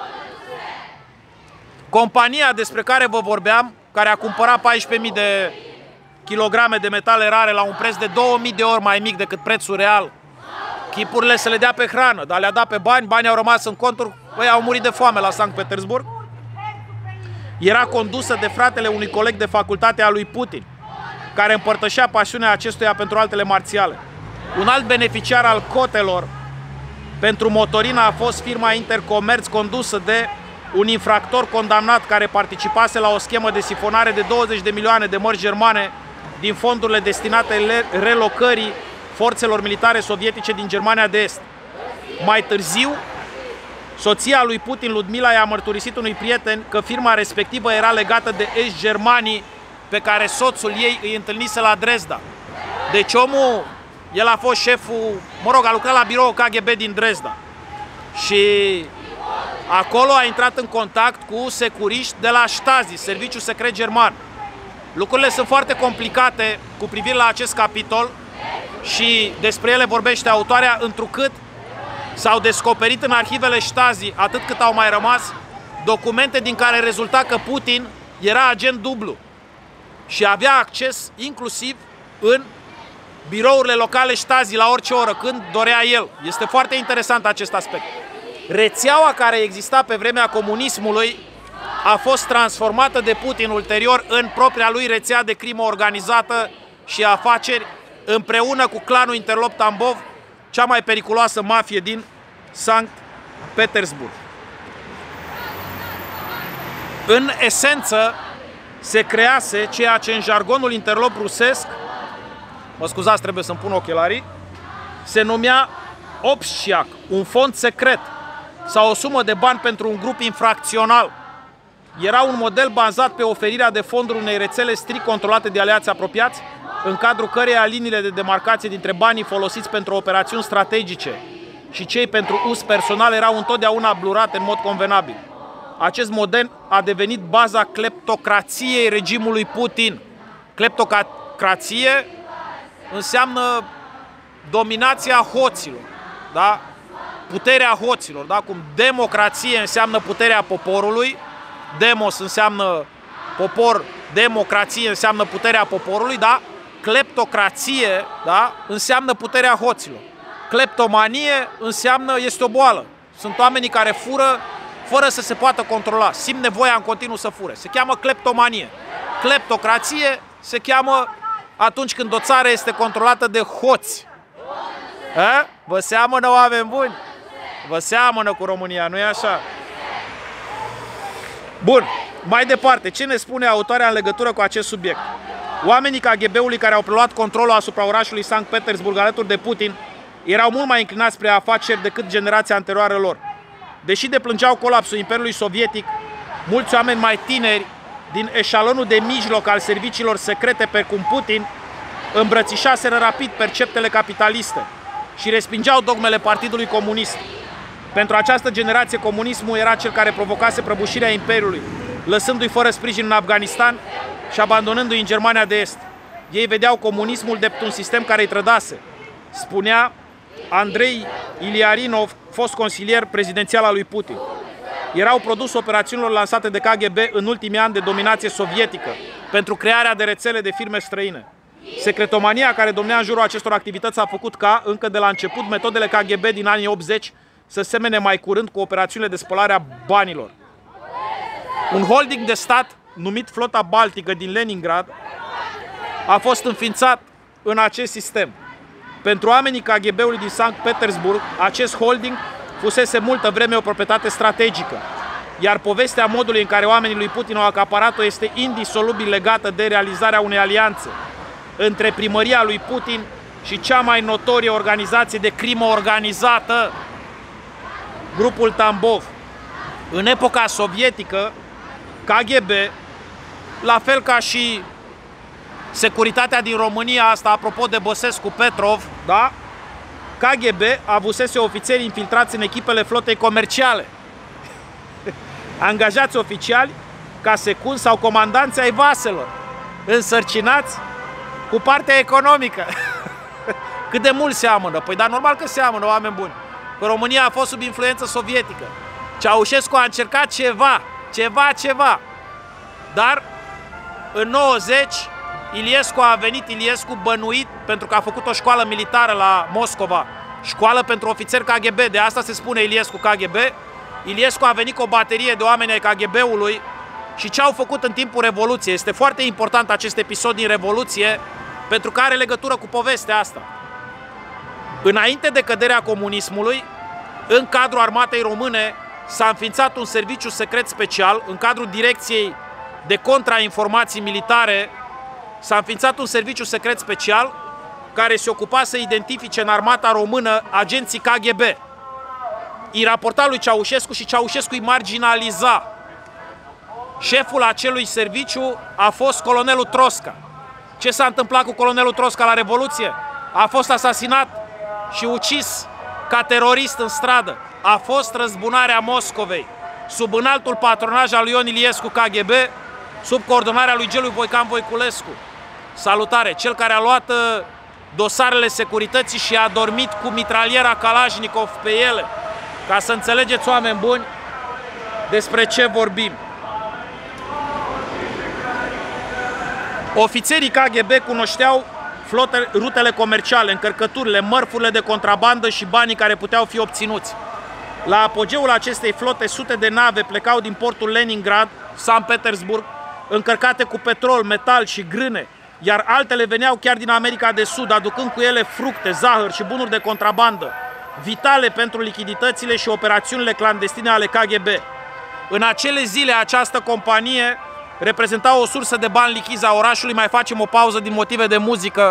Compania despre care vă vorbeam, care a cumpărat 14.000 de kilograme de metale rare la un preț de 2.000 de ori mai mic decât prețul real, chipurile să le dea pe hrană, dar le-a dat pe bani, banii au rămas în conturi, ei au murit de foame la Sankt Petersburg. Era condusă de fratele unui coleg de facultate a lui Putin, care împărtășea pasiunea acestuia pentru altele marțiale. Un alt beneficiar al cotelor pentru motorină a fost firma Intercomerț, condusă de un infractor condamnat care participase la o schemă de sifonare de 20 de milioane de mărci germane din fondurile destinate relocării forțelor militare sovietice din Germania de Est. Mai târziu, soția lui Putin, Ludmila, i-a mărturisit unui prieten că firma respectivă era legată de Est Germanii, pe care soțul ei îi întâlnise la Dresda. Deci omul, el a fost șeful, mă rog, a lucrat la biroul KGB din Dresda. Și acolo a intrat în contact cu securiști de la Stasi, serviciul secret german. Lucrurile sunt foarte complicate cu privire la acest capitol și despre ele vorbește autoarea, întrucât s-au descoperit în arhivele Stasi, atât cât au mai rămas, documente din care rezulta că Putin era agent dublu și avea acces inclusiv în birourile locale Stasi la orice oră, când dorea el. Este foarte interesant acest aspect. Rețeaua care exista pe vremea comunismului a fost transformată de Putin ulterior în propria lui rețea de crimă organizată și afaceri, împreună cu clanul Interlop Tambov, cea mai periculoasă mafie din Sankt Petersburg. În esență, se crease ceea ce în jargonul interlop rusesc, mă scuzați, trebuie să-mi pun ochelarii, se numea Obșiac, un fond secret sau o sumă de bani pentru un grup infracțional. Era un model bazat pe oferirea de fonduri unei rețele strict controlate de aliați apropiați, în cadrul căreia liniile de demarcație dintre banii folosiți pentru operațiuni strategice și cei pentru uz personal erau întotdeauna blurate în mod convenabil. Acest model a devenit baza cleptocrației regimului Putin. Cleptocrație înseamnă dominația hoților, da? Puterea hoților, da? Cum democrație înseamnă puterea poporului, demos înseamnă popor, democrație înseamnă puterea poporului, da? Cleptocrație, da? Înseamnă puterea hoților. Cleptomanie înseamnă, este o boală. Sunt oamenii care fură fără să se poată controla, simt nevoia în continuu să fure. Se cheamă cleptomanie. Cleptocrație se cheamă atunci când o țară este controlată de hoți. Vă seamănă, oameni buni? Vă seamănă cu România, nu-i așa? Bun, mai departe, ce ne spune autoarea în legătură cu acest subiect? Oamenii KGB-ului care au preluat controlul asupra orașului Sankt Petersburg alături de Putin erau mult mai înclinați spre afaceri decât generația anterioară lor. Deși deplângeau colapsul Imperiului Sovietic, mulți oameni mai tineri din eșalonul de mijloc al serviciilor secrete precum Putin îmbrățișaseră rapid perceptele capitaliste și respingeau dogmele Partidului Comunist. Pentru această generație, comunismul era cel care provocase prăbușirea Imperiului, lăsându-i fără sprijin în Afganistan și abandonându-i în Germania de Est. Ei vedeau comunismul drept un sistem care îi trădase, spunea Andrei Iliarinov, fost consilier prezidențial al lui Putin. Erau produs operațiunilor lansate de KGB în ultimii ani de dominație sovietică pentru crearea de rețele de firme străine. Secretomania care domnea în jurul acestor activități a făcut ca, încă de la început, metodele KGB din anii 80 să semene mai curând cu operațiunile de spălare a banilor. Un holding de stat numit Flota Baltică din Leningrad a fost înființat în acest sistem. Pentru oamenii KGB-ului din Sankt Petersburg, acest holding fusese multă vreme o proprietate strategică, iar povestea modului în care oamenii lui Putin au acaparat-o este indisolubil legată de realizarea unei alianțe între primăria lui Putin și cea mai notorie organizație de crimă organizată, grupul Tambov. În epoca sovietică, KGB, la fel ca și securitatea din România, asta apropo de Băsescu Petrov, da? KGB avusese ofițeri infiltrați în echipele flotei comerciale, angajați oficiali ca secunzi sau comandanți ai vaselor, însărcinați cu partea economică. Cât de mult seamănă? Păi dar normal că seamănă, oameni buni. Că România a fost sub influență sovietică. Ceaușescu a încercat ceva. Dar în 90 Iliescu a venit, Iliescu bănuit pentru că a făcut o școală militară la Moscova, școală pentru ofițeri KGB, de asta se spune Iliescu KGB. Iliescu a venit cu o baterie de oameni ai KGB-ului și ce au făcut în timpul Revoluției. Este foarte important acest episod din Revoluție pentru că are legătură cu povestea asta. Înainte de căderea comunismului, în cadrul armatei române s-a înființat un serviciu secret special, în cadrul Direcției de Contrainformații Militare s-a înființat un serviciu secret special care se ocupa să identifice în armata română agenții KGB. Îi raporta lui Ceaușescu și Ceaușescu îi marginaliza. Șeful acelui serviciu a fost colonelul Trosca. Ce s-a întâmplat cu colonelul Trosca la Revoluție? A fost asasinat și ucis ca terorist în stradă. A fost răzbunarea Moscovei, sub înaltul patronaj al lui Ion Iliescu KGB, sub coordonarea lui Gelu Voican Voiculescu. Salutare! Cel care a luat dosarele securității și a dormit cu mitraliera Kalashnikov pe ele. Ca să înțelegeți, oameni buni, despre ce vorbim. Ofițerii KGB cunoșteau rutele comerciale, încărcăturile, mărfurile de contrabandă și banii care puteau fi obținuți. La apogeul acestei flote, sute de nave plecau din portul Leningrad, Sankt Petersburg, încărcate cu petrol, metal și grâne, iar altele veneau chiar din America de Sud, aducând cu ele fructe, zahăr și bunuri de contrabandă, vitale pentru lichiditățile și operațiunile clandestine ale KGB. În acele zile, această companie reprezenta o sursă de bani lichizi a orașului. Mai facem o pauză din motive de muzică.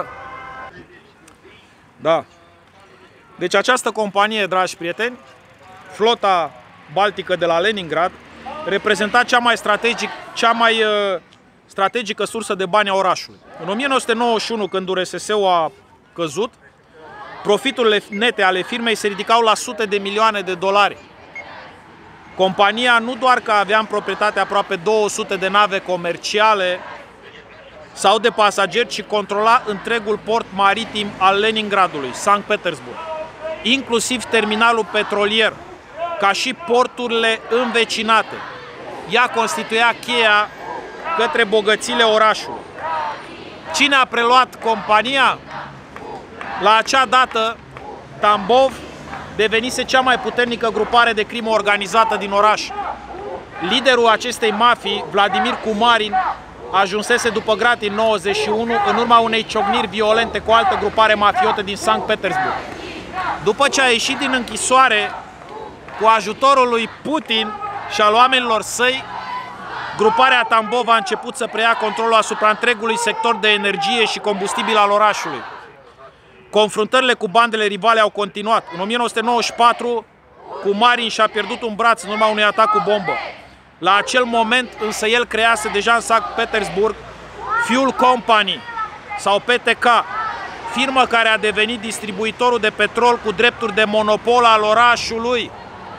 Da. Deci această companie, dragi prieteni, Flota Baltică de la Leningrad, reprezenta cea mai strategică sursă de bani a orașului. În 1991, când URSS-ul a căzut, profiturile nete ale firmei se ridicau la sute de milioane de dolari. Compania nu doar că avea în proprietate aproape 200 de nave comerciale sau de pasageri, ci controla întregul port maritim al Leningradului, Sankt Petersburg, inclusiv terminalul petrolier, ca și porturile învecinate. Ea constituia cheia către bogățile orașului. Cine a preluat compania? La acea dată, Tambov devenise cea mai puternică grupare de crimă organizată din oraș. Liderul acestei mafii, Vladimir Kumarin, ajunsese după gratii în 91 în urma unei ciocniri violente cu o altă grupare mafiotă din Sankt Petersburg. După ce a ieșit din închisoare cu ajutorul lui Putin și al oamenilor săi, gruparea Tambov a început să preia controlul asupra întregului sector de energie și combustibil al orașului. Confruntările cu bandele rivale au continuat. În 1994, Kumarin și-a pierdut un braț în urma unui atac cu bombă. La acel moment, însă, el crease deja în Sankt Petersburg Fuel Company, sau PTK, firmă care a devenit distribuitorul de petrol cu drepturi de monopol al orașului.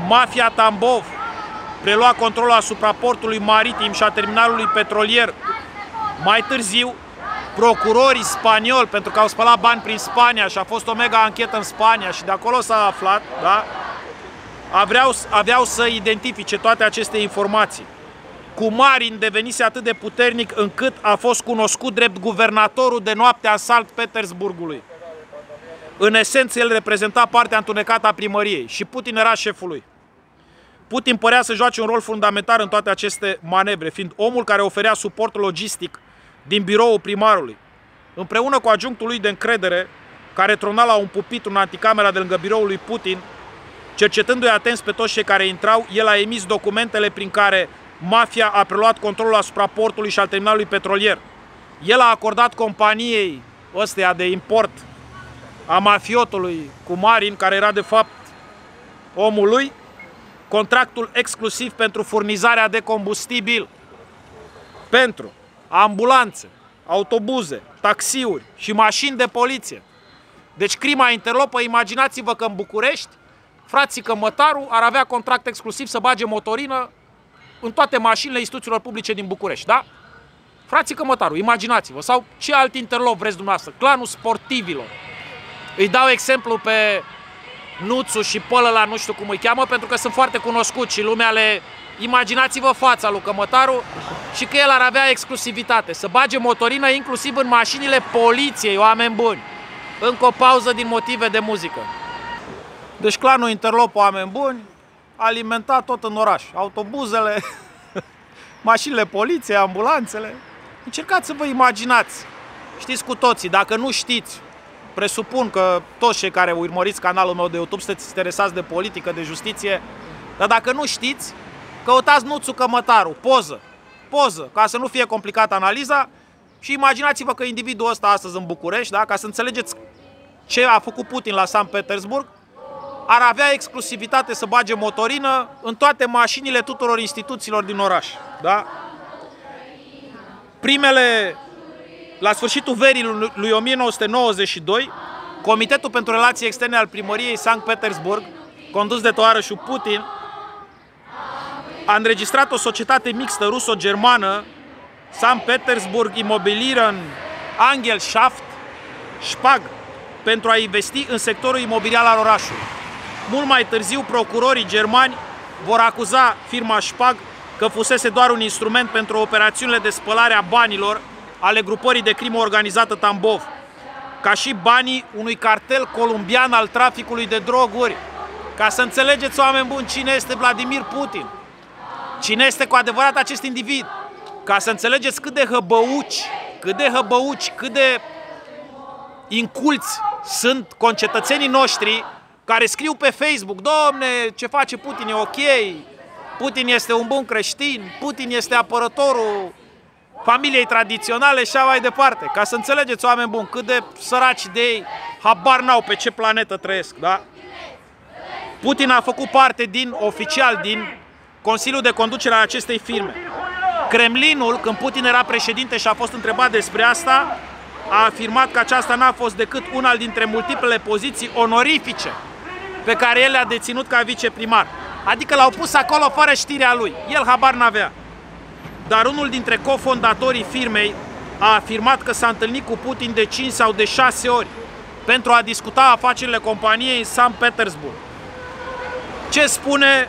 mafia Tambov prelua controlul asupra portului maritim și a terminalului petrolier. Mai târziu, procurorii spanioli, pentru că au spălat bani prin Spania și a fost o mega anchetă în Spania și de acolo s-a aflat, da? Aveau să identifice toate aceste informații. Kumarin devenise atât de puternic încât a fost cunoscut drept guvernatorul de noapte a Sankt Petersburgului. În esență, el reprezenta partea întunecată a primăriei și Putin era șeful lui. Putin părea să joace un rol fundamental în toate aceste manevre, fiind omul care oferea suport logistic din biroul primarului. Împreună cu adjunctul lui de încredere, care trona la un pupitru în anticamera de lângă biroul lui Putin, cercetându-i atenți pe toți cei care intrau, el a emis documentele prin care mafia a preluat controlul asupra portului și al terminalului petrolier. El a acordat companiei ăsteia de import a mafiotului Kumarin, care era de fapt omul lui, contractul exclusiv pentru furnizarea de combustibil pentru ambulanțe, autobuze, taxiuri și mașini de poliție. Deci crima interlopă, imaginați-vă că în București, frații Cămătaru ar avea contract exclusiv să bage motorină în toate mașinile instituțiilor publice din București, da? Frații Cămătaru, imaginați-vă, sau ce alt interlop vreți dumneavoastră, clanul sportivilor. Îi dau exemplu pe Nuțu și pe ăla, nu știu cum îi cheamă, pentru că sunt foarte cunoscuți și lumea le... Imaginați-vă fața lui Cămătaru și că el ar avea exclusivitate, să bage motorină inclusiv în mașinile poliției, oameni buni. Încă o pauză din motive de muzică. Deci clanul interlop, oameni buni, alimentat tot în oraș. Autobuzele, mașinile poliției, ambulanțele. Încercați să vă imaginați. Știți cu toții, dacă nu știți, presupun că toți cei care urmăriți canalul meu de YouTube sunteți interesați de politică, de justiție, dar dacă nu știți, căutați Nuțu Cămătaru, poză, ca să nu fie complicată analiza și imaginați-vă că individul ăsta astăzi în București, da, ca să înțelegeți ce a făcut Putin la Sankt Petersburg, ar avea exclusivitate să bage motorină în toate mașinile tuturor instituțiilor din oraș. Da? La sfârșitul verii lui 1992, Comitetul pentru Relații Externe al primăriei Sankt Petersburg, condus de tovarășul Putin, a înregistrat o societate mixtă ruso-germană, Sankt Petersburg Immobilien Angelschaft Spag, pentru a investi în sectorul imobiliar al orașului. Mult mai târziu, procurorii germani vor acuza firma Spag că fusese doar un instrument pentru operațiunile de spălare a banilor ale grupării de crimă organizată Tambov, ca și banii unui cartel columbian al traficului de droguri. Ca să înțelegeți, oameni buni, cine este Vladimir Putin, cine este cu adevărat acest individ, ca să înțelegeți cât de hăbăuci, cât de inculți sunt concetățenii noștri care scriu pe Facebook: Domne, ce face Putin e ok, Putin este un bun creștin, Putin este apărătorul familiei tradiționale și așa mai departe. Ca să înțelegeți, oameni buni, cât de săraci de ei, habar n-au pe ce planetă trăiesc, da? Putin a făcut parte oficial din Consiliul de Conducere al acestei firme. Kremlinul, când Putin era președinte și a fost întrebat despre asta, a afirmat că aceasta n-a fost decât una dintre multiplele poziții onorifice pe care el le-a deținut ca viceprimar. Adică l-au pus acolo fără știrea lui. El habar n-avea. Dar unul dintre cofondatorii firmei a afirmat că s-a întâlnit cu Putin de 5 sau de 6 ori pentru a discuta afacerile companiei în Sankt Petersburg. Ce spune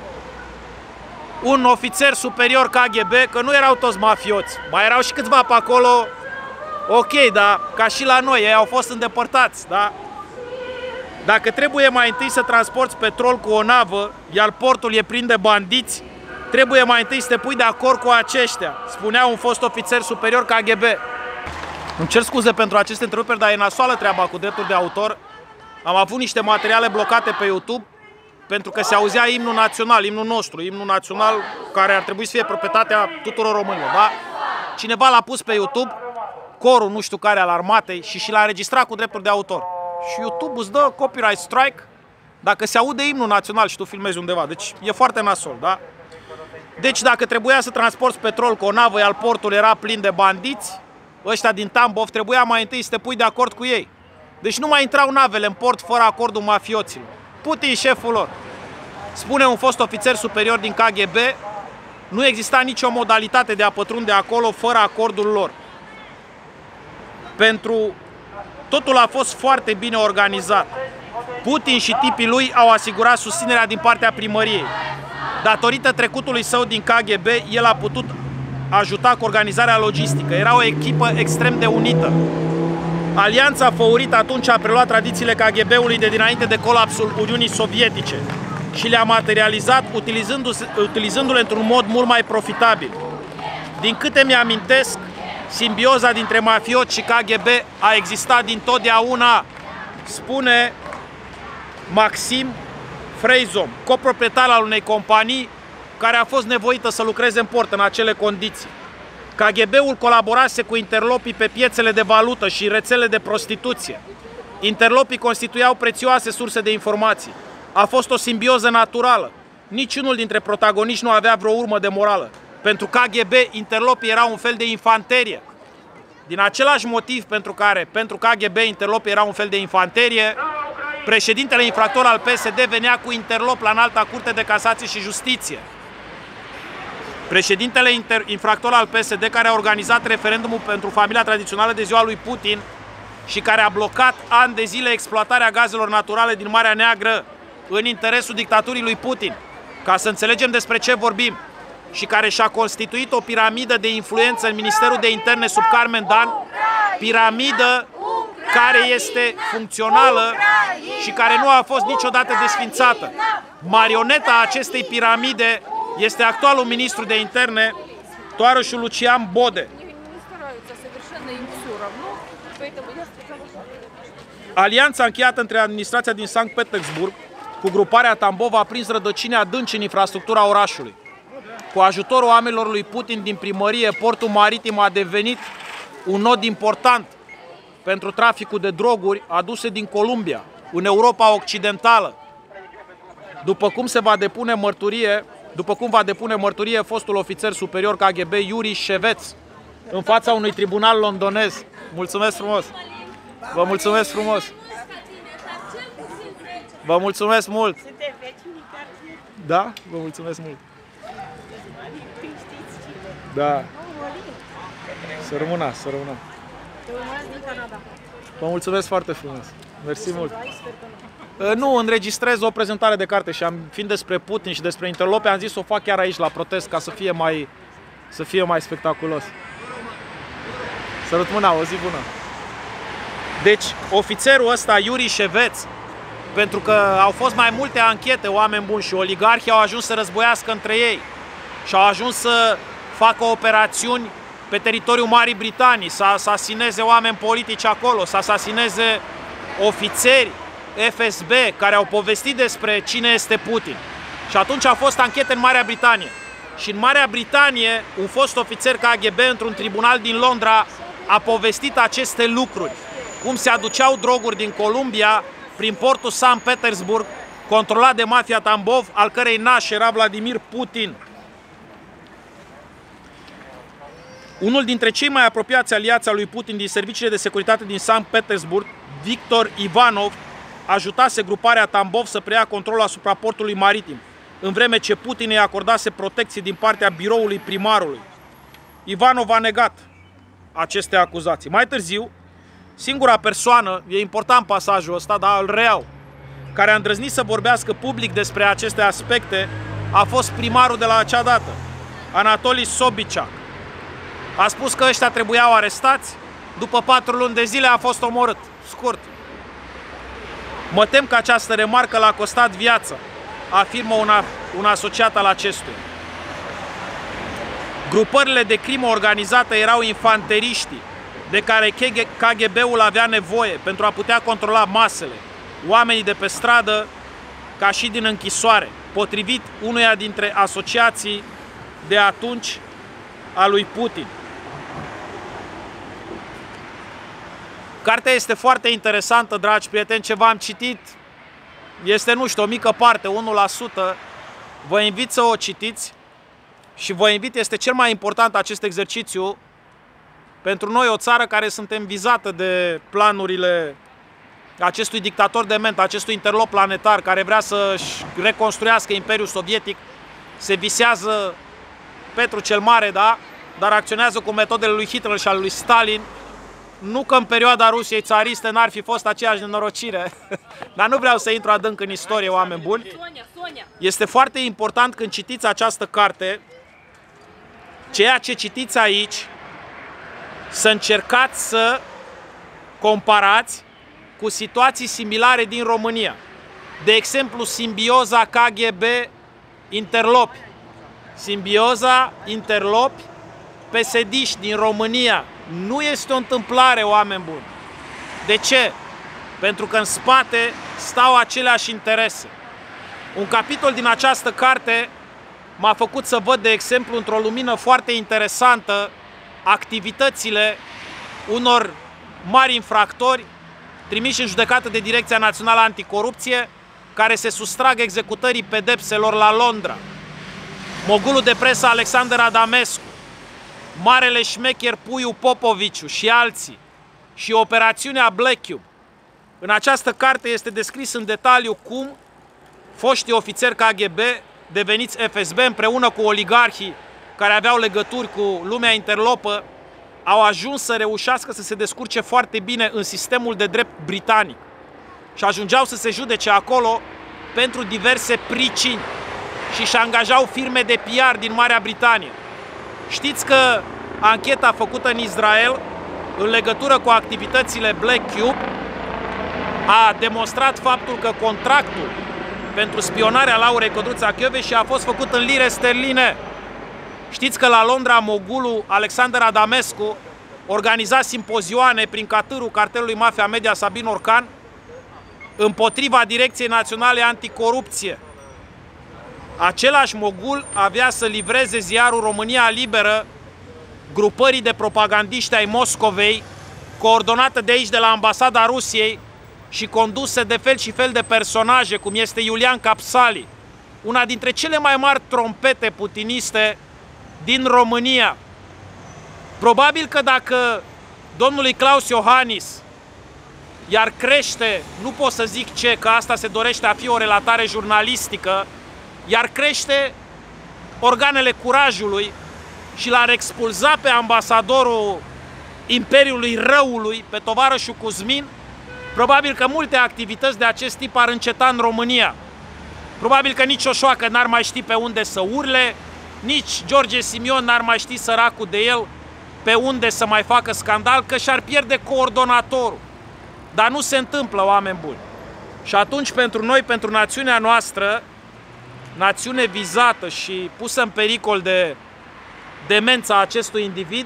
un ofițer superior KGB? Că nu erau toți mafioți, mai erau și câțiva pe acolo, ok, dar ca și la noi, ei au fost îndepărtați, da? Dacă trebuie mai întâi să transporti petrol cu o navă, iar portul e plin de bandiți, trebuie mai întâi să te pui de acord cu aceștia, spunea un fost ofițer superior KGB. Îmi cer scuze pentru aceste întreruperi, dar e nasoală treaba cu drepturi de autor. Am avut niște materiale blocate pe YouTube pentru că se auzea imnul național, imnul nostru, imnul național care ar trebui să fie proprietatea tuturor românilor, da? Cineva l-a pus pe YouTube, corul nu știu care al armatei, și l-a înregistrat cu drepturi de autor. Și YouTube îți dă copyright strike dacă se aude imnul național și tu filmezi undeva. Deci e foarte nasol, da? Deci dacă trebuia să transporti petrol cu o navă, iar portul era plin de bandiți, ăștia din Tambov, trebuia mai întâi să te pui de acord cu ei. Deci nu mai intrau navele în port fără acordul mafioților. Putin, șeful lor. spune un fost ofițer superior din KGB, nu exista nicio modalitate de a pătrunde acolo fără acordul lor. Totul a fost foarte bine organizat. Putin și tipii lui au asigurat susținerea din partea primăriei. Datorită trecutului său din KGB, el a putut ajuta cu organizarea logistică. Era o echipă extrem de unită. Alianța făurită atunci a preluat tradițiile KGB-ului de dinainte de colapsul Uniunii Sovietice și le-a materializat utilizându-le într-un mod mult mai profitabil. Din câte mi-amintesc, simbioza dintre mafioți și KGB a existat dintotdeauna, spune Maxim Freizom, coproprietar al unei companii care a fost nevoită să lucreze în port în acele condiții. KGB-ul colaborase cu interlopii pe piețele de valută și rețele de prostituție. Interlopii constituiau prețioase surse de informații. A fost o simbioză naturală. Niciunul dintre protagoniști nu avea vreo urmă de morală. Pentru KGB, interlopii erau un fel de infanterie. Din același motiv pentru KGB interlopii erau un fel de infanterie, președintele infractor al PSD venea cu interlop la Înalta Curte de Casație și Justiție. Președintele infractor al PSD, care a organizat referendumul pentru familia tradițională de ziua lui Putin și care a blocat ani de zile exploatarea gazelor naturale din Marea Neagră în interesul dictaturii lui Putin, ca să înțelegem despre ce vorbim, și care și-a constituit o piramidă de influență în Ministerul de Interne sub Carmen Dan, piramidă care este funcțională și care nu a fost niciodată desfințată. Marioneta acestei piramide este actualul ministru de Interne, tovarășul Lucian Bode. Alianța încheiată între administrația din Sankt Petersburg cu gruparea Tambov a prins rădăcini adânci în infrastructura orașului. Cu ajutorul oamenilor lui Putin din primărie, portul maritim a devenit un nod important pentru traficul de droguri aduse din Columbia, în Europa Occidentală. După cum va depune mărturie fostul ofițer superior KGB Yuri Sheveț în fața unui tribunal londonez. Mulțumesc frumos! Vă mulțumesc frumos! Vă mulțumesc mult! Da? Vă mulțumesc mult! Da. Să rămână, să rămână. Vă mulțumesc foarte frumos. Mersi mult. Nu, înregistrez o prezentare de carte și fiind despre Putin și despre interlope, am zis să o fac chiar aici la protest ca să fie mai spectaculos. Sărut mâna, o zi bună. Deci, ofițerul ăsta, Yuri Sheveț, pentru că au fost mai multe anchete, oameni buni, și oligarhii au ajuns să războiască între ei și au ajuns să facă operațiuni pe teritoriul Marii Britanii, să asasineze oameni politici acolo, să asasineze ofițeri FSB care au povestit despre cine este Putin. Și atunci au fost anchete în Marea Britanie. Și în Marea Britanie, un fost ofițer KGB într-un tribunal din Londra a povestit aceste lucruri. Cum se aduceau droguri din Columbia prin portul Sankt Petersburg, controlat de mafia Tambov, al cărei naș era Vladimir Putin. Unul dintre cei mai apropiați aliați al lui Putin din serviciile de securitate din Sankt Petersburg, Victor Ivanov, ajutase gruparea Tambov să preia controlul asupra portului maritim, în vreme ce Putin îi acordase protecție din partea biroului primarului. Ivanov a negat aceste acuzații. Mai târziu, singura persoană, e important pasajul ăsta, dar îl reiau, care a îndrăznit să vorbească public despre aceste aspecte, a fost primarul de la acea dată, Anatoli Sobchak. A spus că ăștia trebuiau arestați, după 4 luni de zile a fost omorât. Scurt. Mă tem că această remarcă l-a costat viața, afirmă un asociat al acestuia. Grupările de crimă organizată erau infanteriștii de care KGB-ul avea nevoie pentru a putea controla masele, oamenii de pe stradă ca și din închisoare, potrivit unuia dintre asociații de atunci a lui Putin. Cartea este foarte interesantă, dragi prieteni, ce v-am citit este, nu știu, o mică parte, 1%. Vă invit să o citiți și vă invit, este cel mai important acest exercițiu pentru noi, o țară care suntem vizată de planurile acestui dictator dement, acestui interlop planetar care vrea să-și reconstruiască Imperiul Sovietic, se visează Petru cel Mare, da? Dar acționează cu metodele lui Hitler și ale lui Stalin. Nu că în perioada Rusiei țariste n-ar fi fost aceeași nenorocire, dar nu vreau să intru adânc în istorie, oameni buni. Este foarte important când citiți această carte, ceea ce citiți aici, să încercați să comparați cu situații similare din România. De exemplu, simbioza KGB-interlopi. Simbioza interlopi PSD-ști din România. Nu este o întâmplare, oameni buni. De ce? Pentru că în spate stau aceleași interese. Un capitol din această carte m-a făcut să văd, de exemplu, într-o lumină foarte interesantă, activitățile unor mari infractori trimiși în judecată de Direcția Națională Anticorupție, care se sustrag executării pedepselor la Londra. Mogulul de presă Alexander Adamescu, marele șmecher Puiu Popoviciu și alții, și operațiunea Black Cube. În această carte este descris în detaliu cum foștii ofițeri KGB, deveniți FSB, împreună cu oligarhii care aveau legături cu lumea interlopă, au ajuns să reușească să se descurce foarte bine în sistemul de drept britanic și ajungeau să se judece acolo pentru diverse pricini și își angajau firme de PR din Marea Britanie. Știți că ancheta făcută în Israel în legătură cu activitățile Black Cube a demonstrat faptul că contractul pentru spionarea Laurei Codruța Kövesi a fost făcut în lire sterline. Știți că la Londra mogulul Alexander Adamescu organiza simpozioane prin catârul cartelului Mafia Media Sabin Orcan împotriva Direcției Naționale Anticorupție. Același mogul avea să livreze ziarul România Liberă grupării de propagandiști ai Moscovei, coordonată de aici, de la Ambasada Rusiei și conduse de fel și fel de personaje, cum este Iulian Capsali, una dintre cele mai mari trompete putiniste din România. Probabil că dacă domnului Klaus Iohannis i-ar crește, nu pot să zic ce, că asta se dorește a fi o relatare jurnalistică, i-ar crește organele curajului și l-ar expulza pe ambasadorul Imperiului Răului, pe tovarășul Cuzmin, probabil că multe activități de acest tip ar înceta în România. Probabil că nici Oșoacă n-ar mai ști pe unde să urle, nici George Simion n-ar mai ști, săracul de el, pe unde să mai facă scandal, că și-ar pierde coordonatorul. Dar nu se întâmplă, oameni buni. Și atunci, pentru noi, pentru națiunea noastră, națiune vizată și pusă în pericol de demența acestui individ,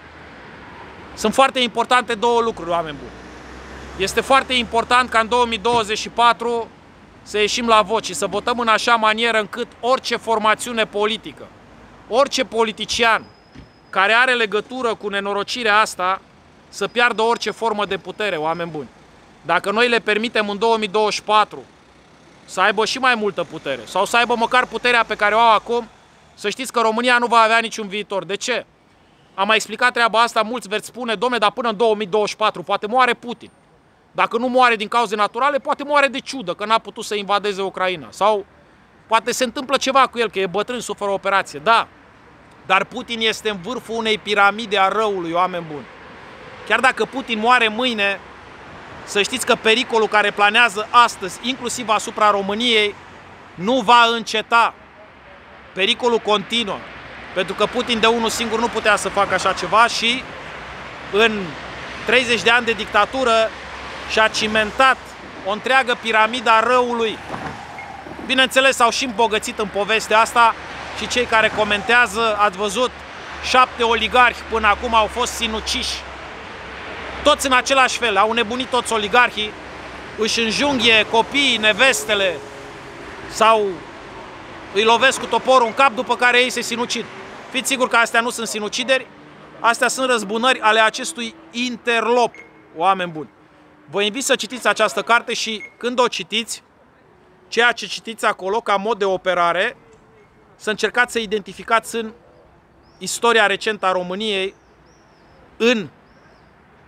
sunt foarte importante două lucruri, oameni buni. Este foarte important ca în 2024 să ieșim la vot și să votăm în așa manieră încât orice formațiune politică, orice politician care are legătură cu nenorocirea asta să piardă orice formă de putere, oameni buni. Dacă noi le permitem în 2024 să aibă și mai multă putere sau să aibă măcar puterea pe care o au acum, să știți că România nu va avea niciun viitor. De ce? Am mai explicat treaba asta, mulți veți spune, dom'le, dar până în 2024 poate moare Putin. Dacă nu moare din cauze naturale, poate moare de ciudă, că n-a putut să invadeze Ucraina. Sau poate se întâmplă ceva cu el, că e bătrân, suferă o operație. Da, dar Putin este în vârful unei piramide a răului, oameni buni. Chiar dacă Putin moare mâine, să știți că pericolul care planează astăzi, inclusiv asupra României, nu va înceta. Pericolul continuă. Pentru că Putin de unul singur nu putea să facă așa ceva și în 30 de ani de dictatură și-a cimentat o întreagă piramidă a răului. Bineînțeles, au și îmbogățit în povestea asta și cei care comentează, ați văzut, 7 oligarhi până acum au fost sinuciși. Toți în același fel, au nebunit toți oligarhii, își înjunghie copiii, nevestele sau îi lovesc cu toporul în cap, după care ei se sinucid. Fiți siguri că astea nu sunt sinucideri, astea sunt răzbunări ale acestui interlop, oameni buni. Vă invit să citiți această carte și când o citiți, ceea ce citiți acolo ca mod de operare, să încercați să identificați în istoria recentă a României, în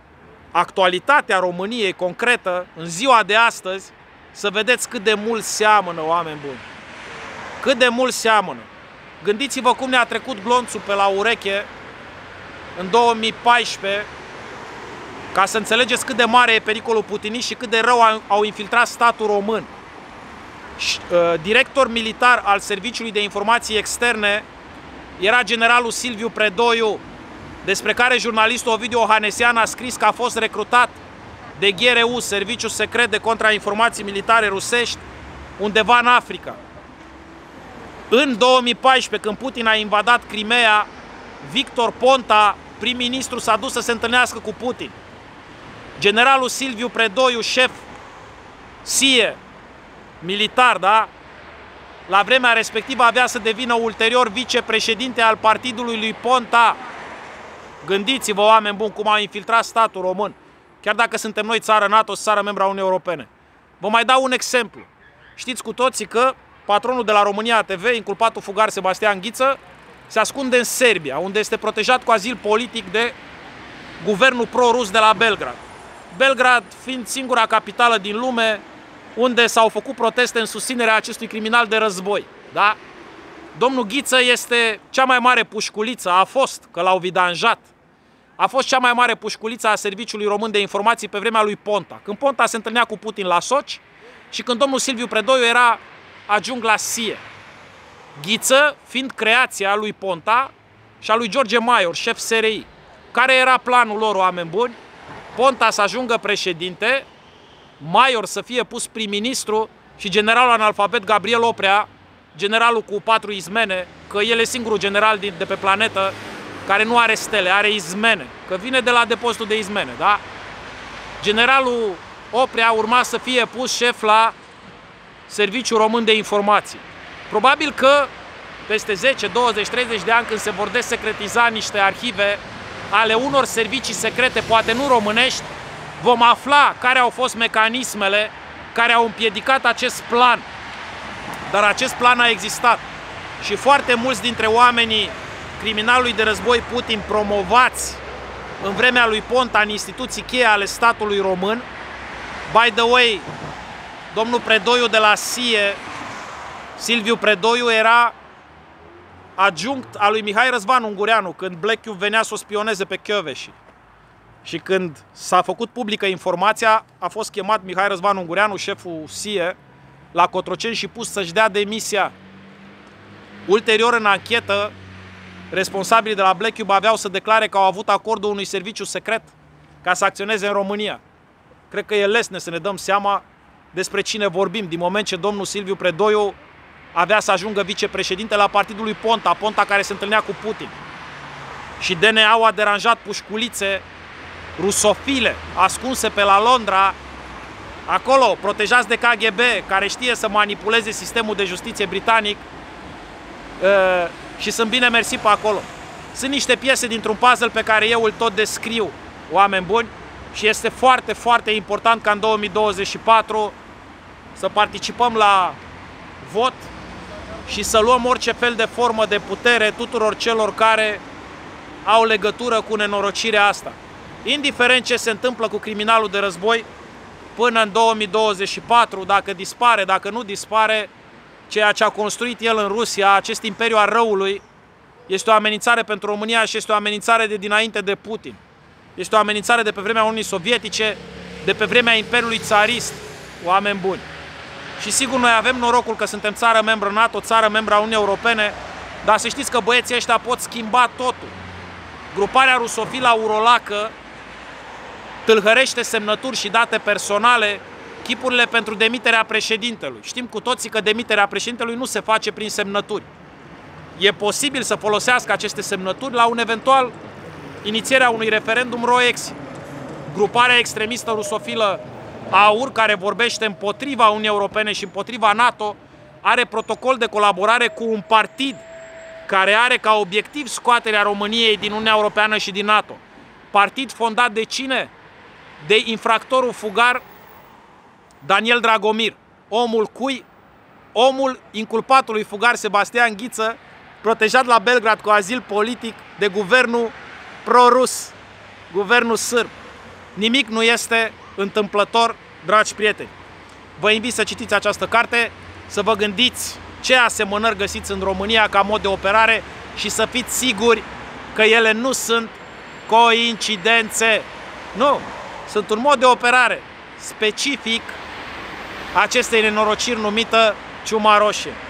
actualitatea României concretă, în ziua de astăzi, să vedeți cât de mult seamănă, oameni buni. Cât de mult seamănă. Gândiți-vă cum ne-a trecut glonțul pe la ureche în 2014, ca să înțelegeți cât de mare e pericolul putinist și cât de rău au infiltrat statul român. Director militar al Serviciului de Informații Externe era generalul Silviu Predoiu, despre care jurnalistul Ovidiu Ohanesian a scris că a fost recrutat de GRU, Serviciul Secret de Contrainformații Militare Rusești, undeva în Africa. În 2014, când Putin a invadat Crimea, Victor Ponta, prim-ministru, s-a dus să se întâlnească cu Putin. Generalul Silviu Predoiu, șef SIE, militar, da? La vremea respectivă avea să devină ulterior vicepreședinte al partidului lui Ponta. Gândiți-vă, oameni buni, cum a infiltrat statul român. Chiar dacă suntem noi țară NATO, țară membra Uniunii Europene. Vă mai dau un exemplu. Știți cu toții că patronul de la România TV, inculpatul fugar Sebastian Ghiță, se ascunde în Serbia, unde este protejat cu azil politic de guvernul pro-rus de la Belgrad. Belgrad fiind singura capitală din lume unde s-au făcut proteste în susținerea acestui criminal de război. Da? Domnul Ghiță este cea mai mare pușculiță, a fost, că l-au vidanjat, a fost cea mai mare pușculiță a Serviciului Român de Informații pe vremea lui Ponta. Când Ponta se întâlnea cu Putin la Soci și când domnul Silviu Predoiu era adjunct la SIE. Ghiță fiind creația lui Ponta și a lui George Maior, șef SRI. Care era planul lor, oameni buni? Ponta să ajungă președinte, Maior să fie pus prim-ministru și generalul analfabet Gabriel Oprea, generalul cu 4 izmene, că el e singurul general de pe planetă care nu are stele, are izmene, că vine de la depozitul de izmene, da? Generalul Oprea urma să fie pus șef la Serviciul Român de Informații. Probabil că peste 10, 20, 30 de ani, când se vor desecretiza niște arhive ale unor servicii secrete, poate nu românești, vom afla care au fost mecanismele care au împiedicat acest plan. Dar acest plan a existat și foarte mulți dintre oamenii criminalului de război Putin promovați în vremea lui Ponta în instituții cheie ale statului român. By the way, domnul Predoiu de la SIE, Silviu Predoiu, era adjunct al lui Mihai Răzvan Ungureanu când Black Cube venea să o spioneze pe Chioveși. Și când s-a făcut publică informația, a fost chemat Mihai Răzvan Ungureanu, șeful SIE, la Cotroceni și pus să-și dea demisia. Ulterior, în anchetă, responsabilii de la Black Cube aveau să declare că au avut acordul unui serviciu secret ca să acționeze în România. Cred că e lesne să ne dăm seama despre cine vorbim, din moment ce domnul Silviu Predoiu avea să ajungă vicepreședinte la partidul lui Ponta, Ponta care se întâlnea cu Putin. Și DNA-ul a deranjat pușculițe rusofile, ascunse pe la Londra, acolo, protejați de KGB, care știe să manipuleze sistemul de justiție britanic și sunt bine mersi pe acolo. Sunt niște piese dintr-un puzzle pe care eu îl tot descriu, oameni buni, și este foarte, foarte important ca în 2024 să participăm la vot și să luăm orice fel de formă de putere tuturor celor care au legătură cu nenorocirea asta. Indiferent ce se întâmplă cu criminalul de război, până în 2024, dacă dispare, dacă nu dispare, ceea ce a construit el în Rusia, acest imperiu al răului, este o amenințare pentru România și este o amenințare de dinainte de Putin. Este o amenințare de pe vremea Uniunii Sovietice, de pe vremea Imperiului Țarist, oameni buni. Și sigur, noi avem norocul că suntem țară membră NATO, țară membră a Uniunii Europene, dar să știți că băieții ăștia pot schimba totul. Gruparea rusofilă urolacă tâlhărește semnături și date personale, chipurile pentru demiterea președintelui. Știm cu toții că demiterea președintelui nu se face prin semnături. E posibil să folosească aceste semnături la un eventual inițierea unui referendum ro-exit. Gruparea extremistă rusofilă AUR, care vorbește împotriva Uniunii Europene și împotriva NATO, are protocol de colaborare cu un partid care are ca obiectiv scoaterea României din Uniunea Europeană și din NATO. Partid fondat de cine? De infractorul fugar Daniel Dragomir, omul inculpatului fugar Sebastian Ghiță, protejat la Belgrad cu azil politic de guvernul pro-rus, guvernul sârb. Nimic nu este întâmplător, dragi prieteni. Vă invit să citiți această carte, să vă gândiți ce asemănări găsiți în România ca mod de operare și să fiți siguri că ele nu sunt coincidențe. Nu, sunt un mod de operare specific acestei nenorociri numită ciuma roșie.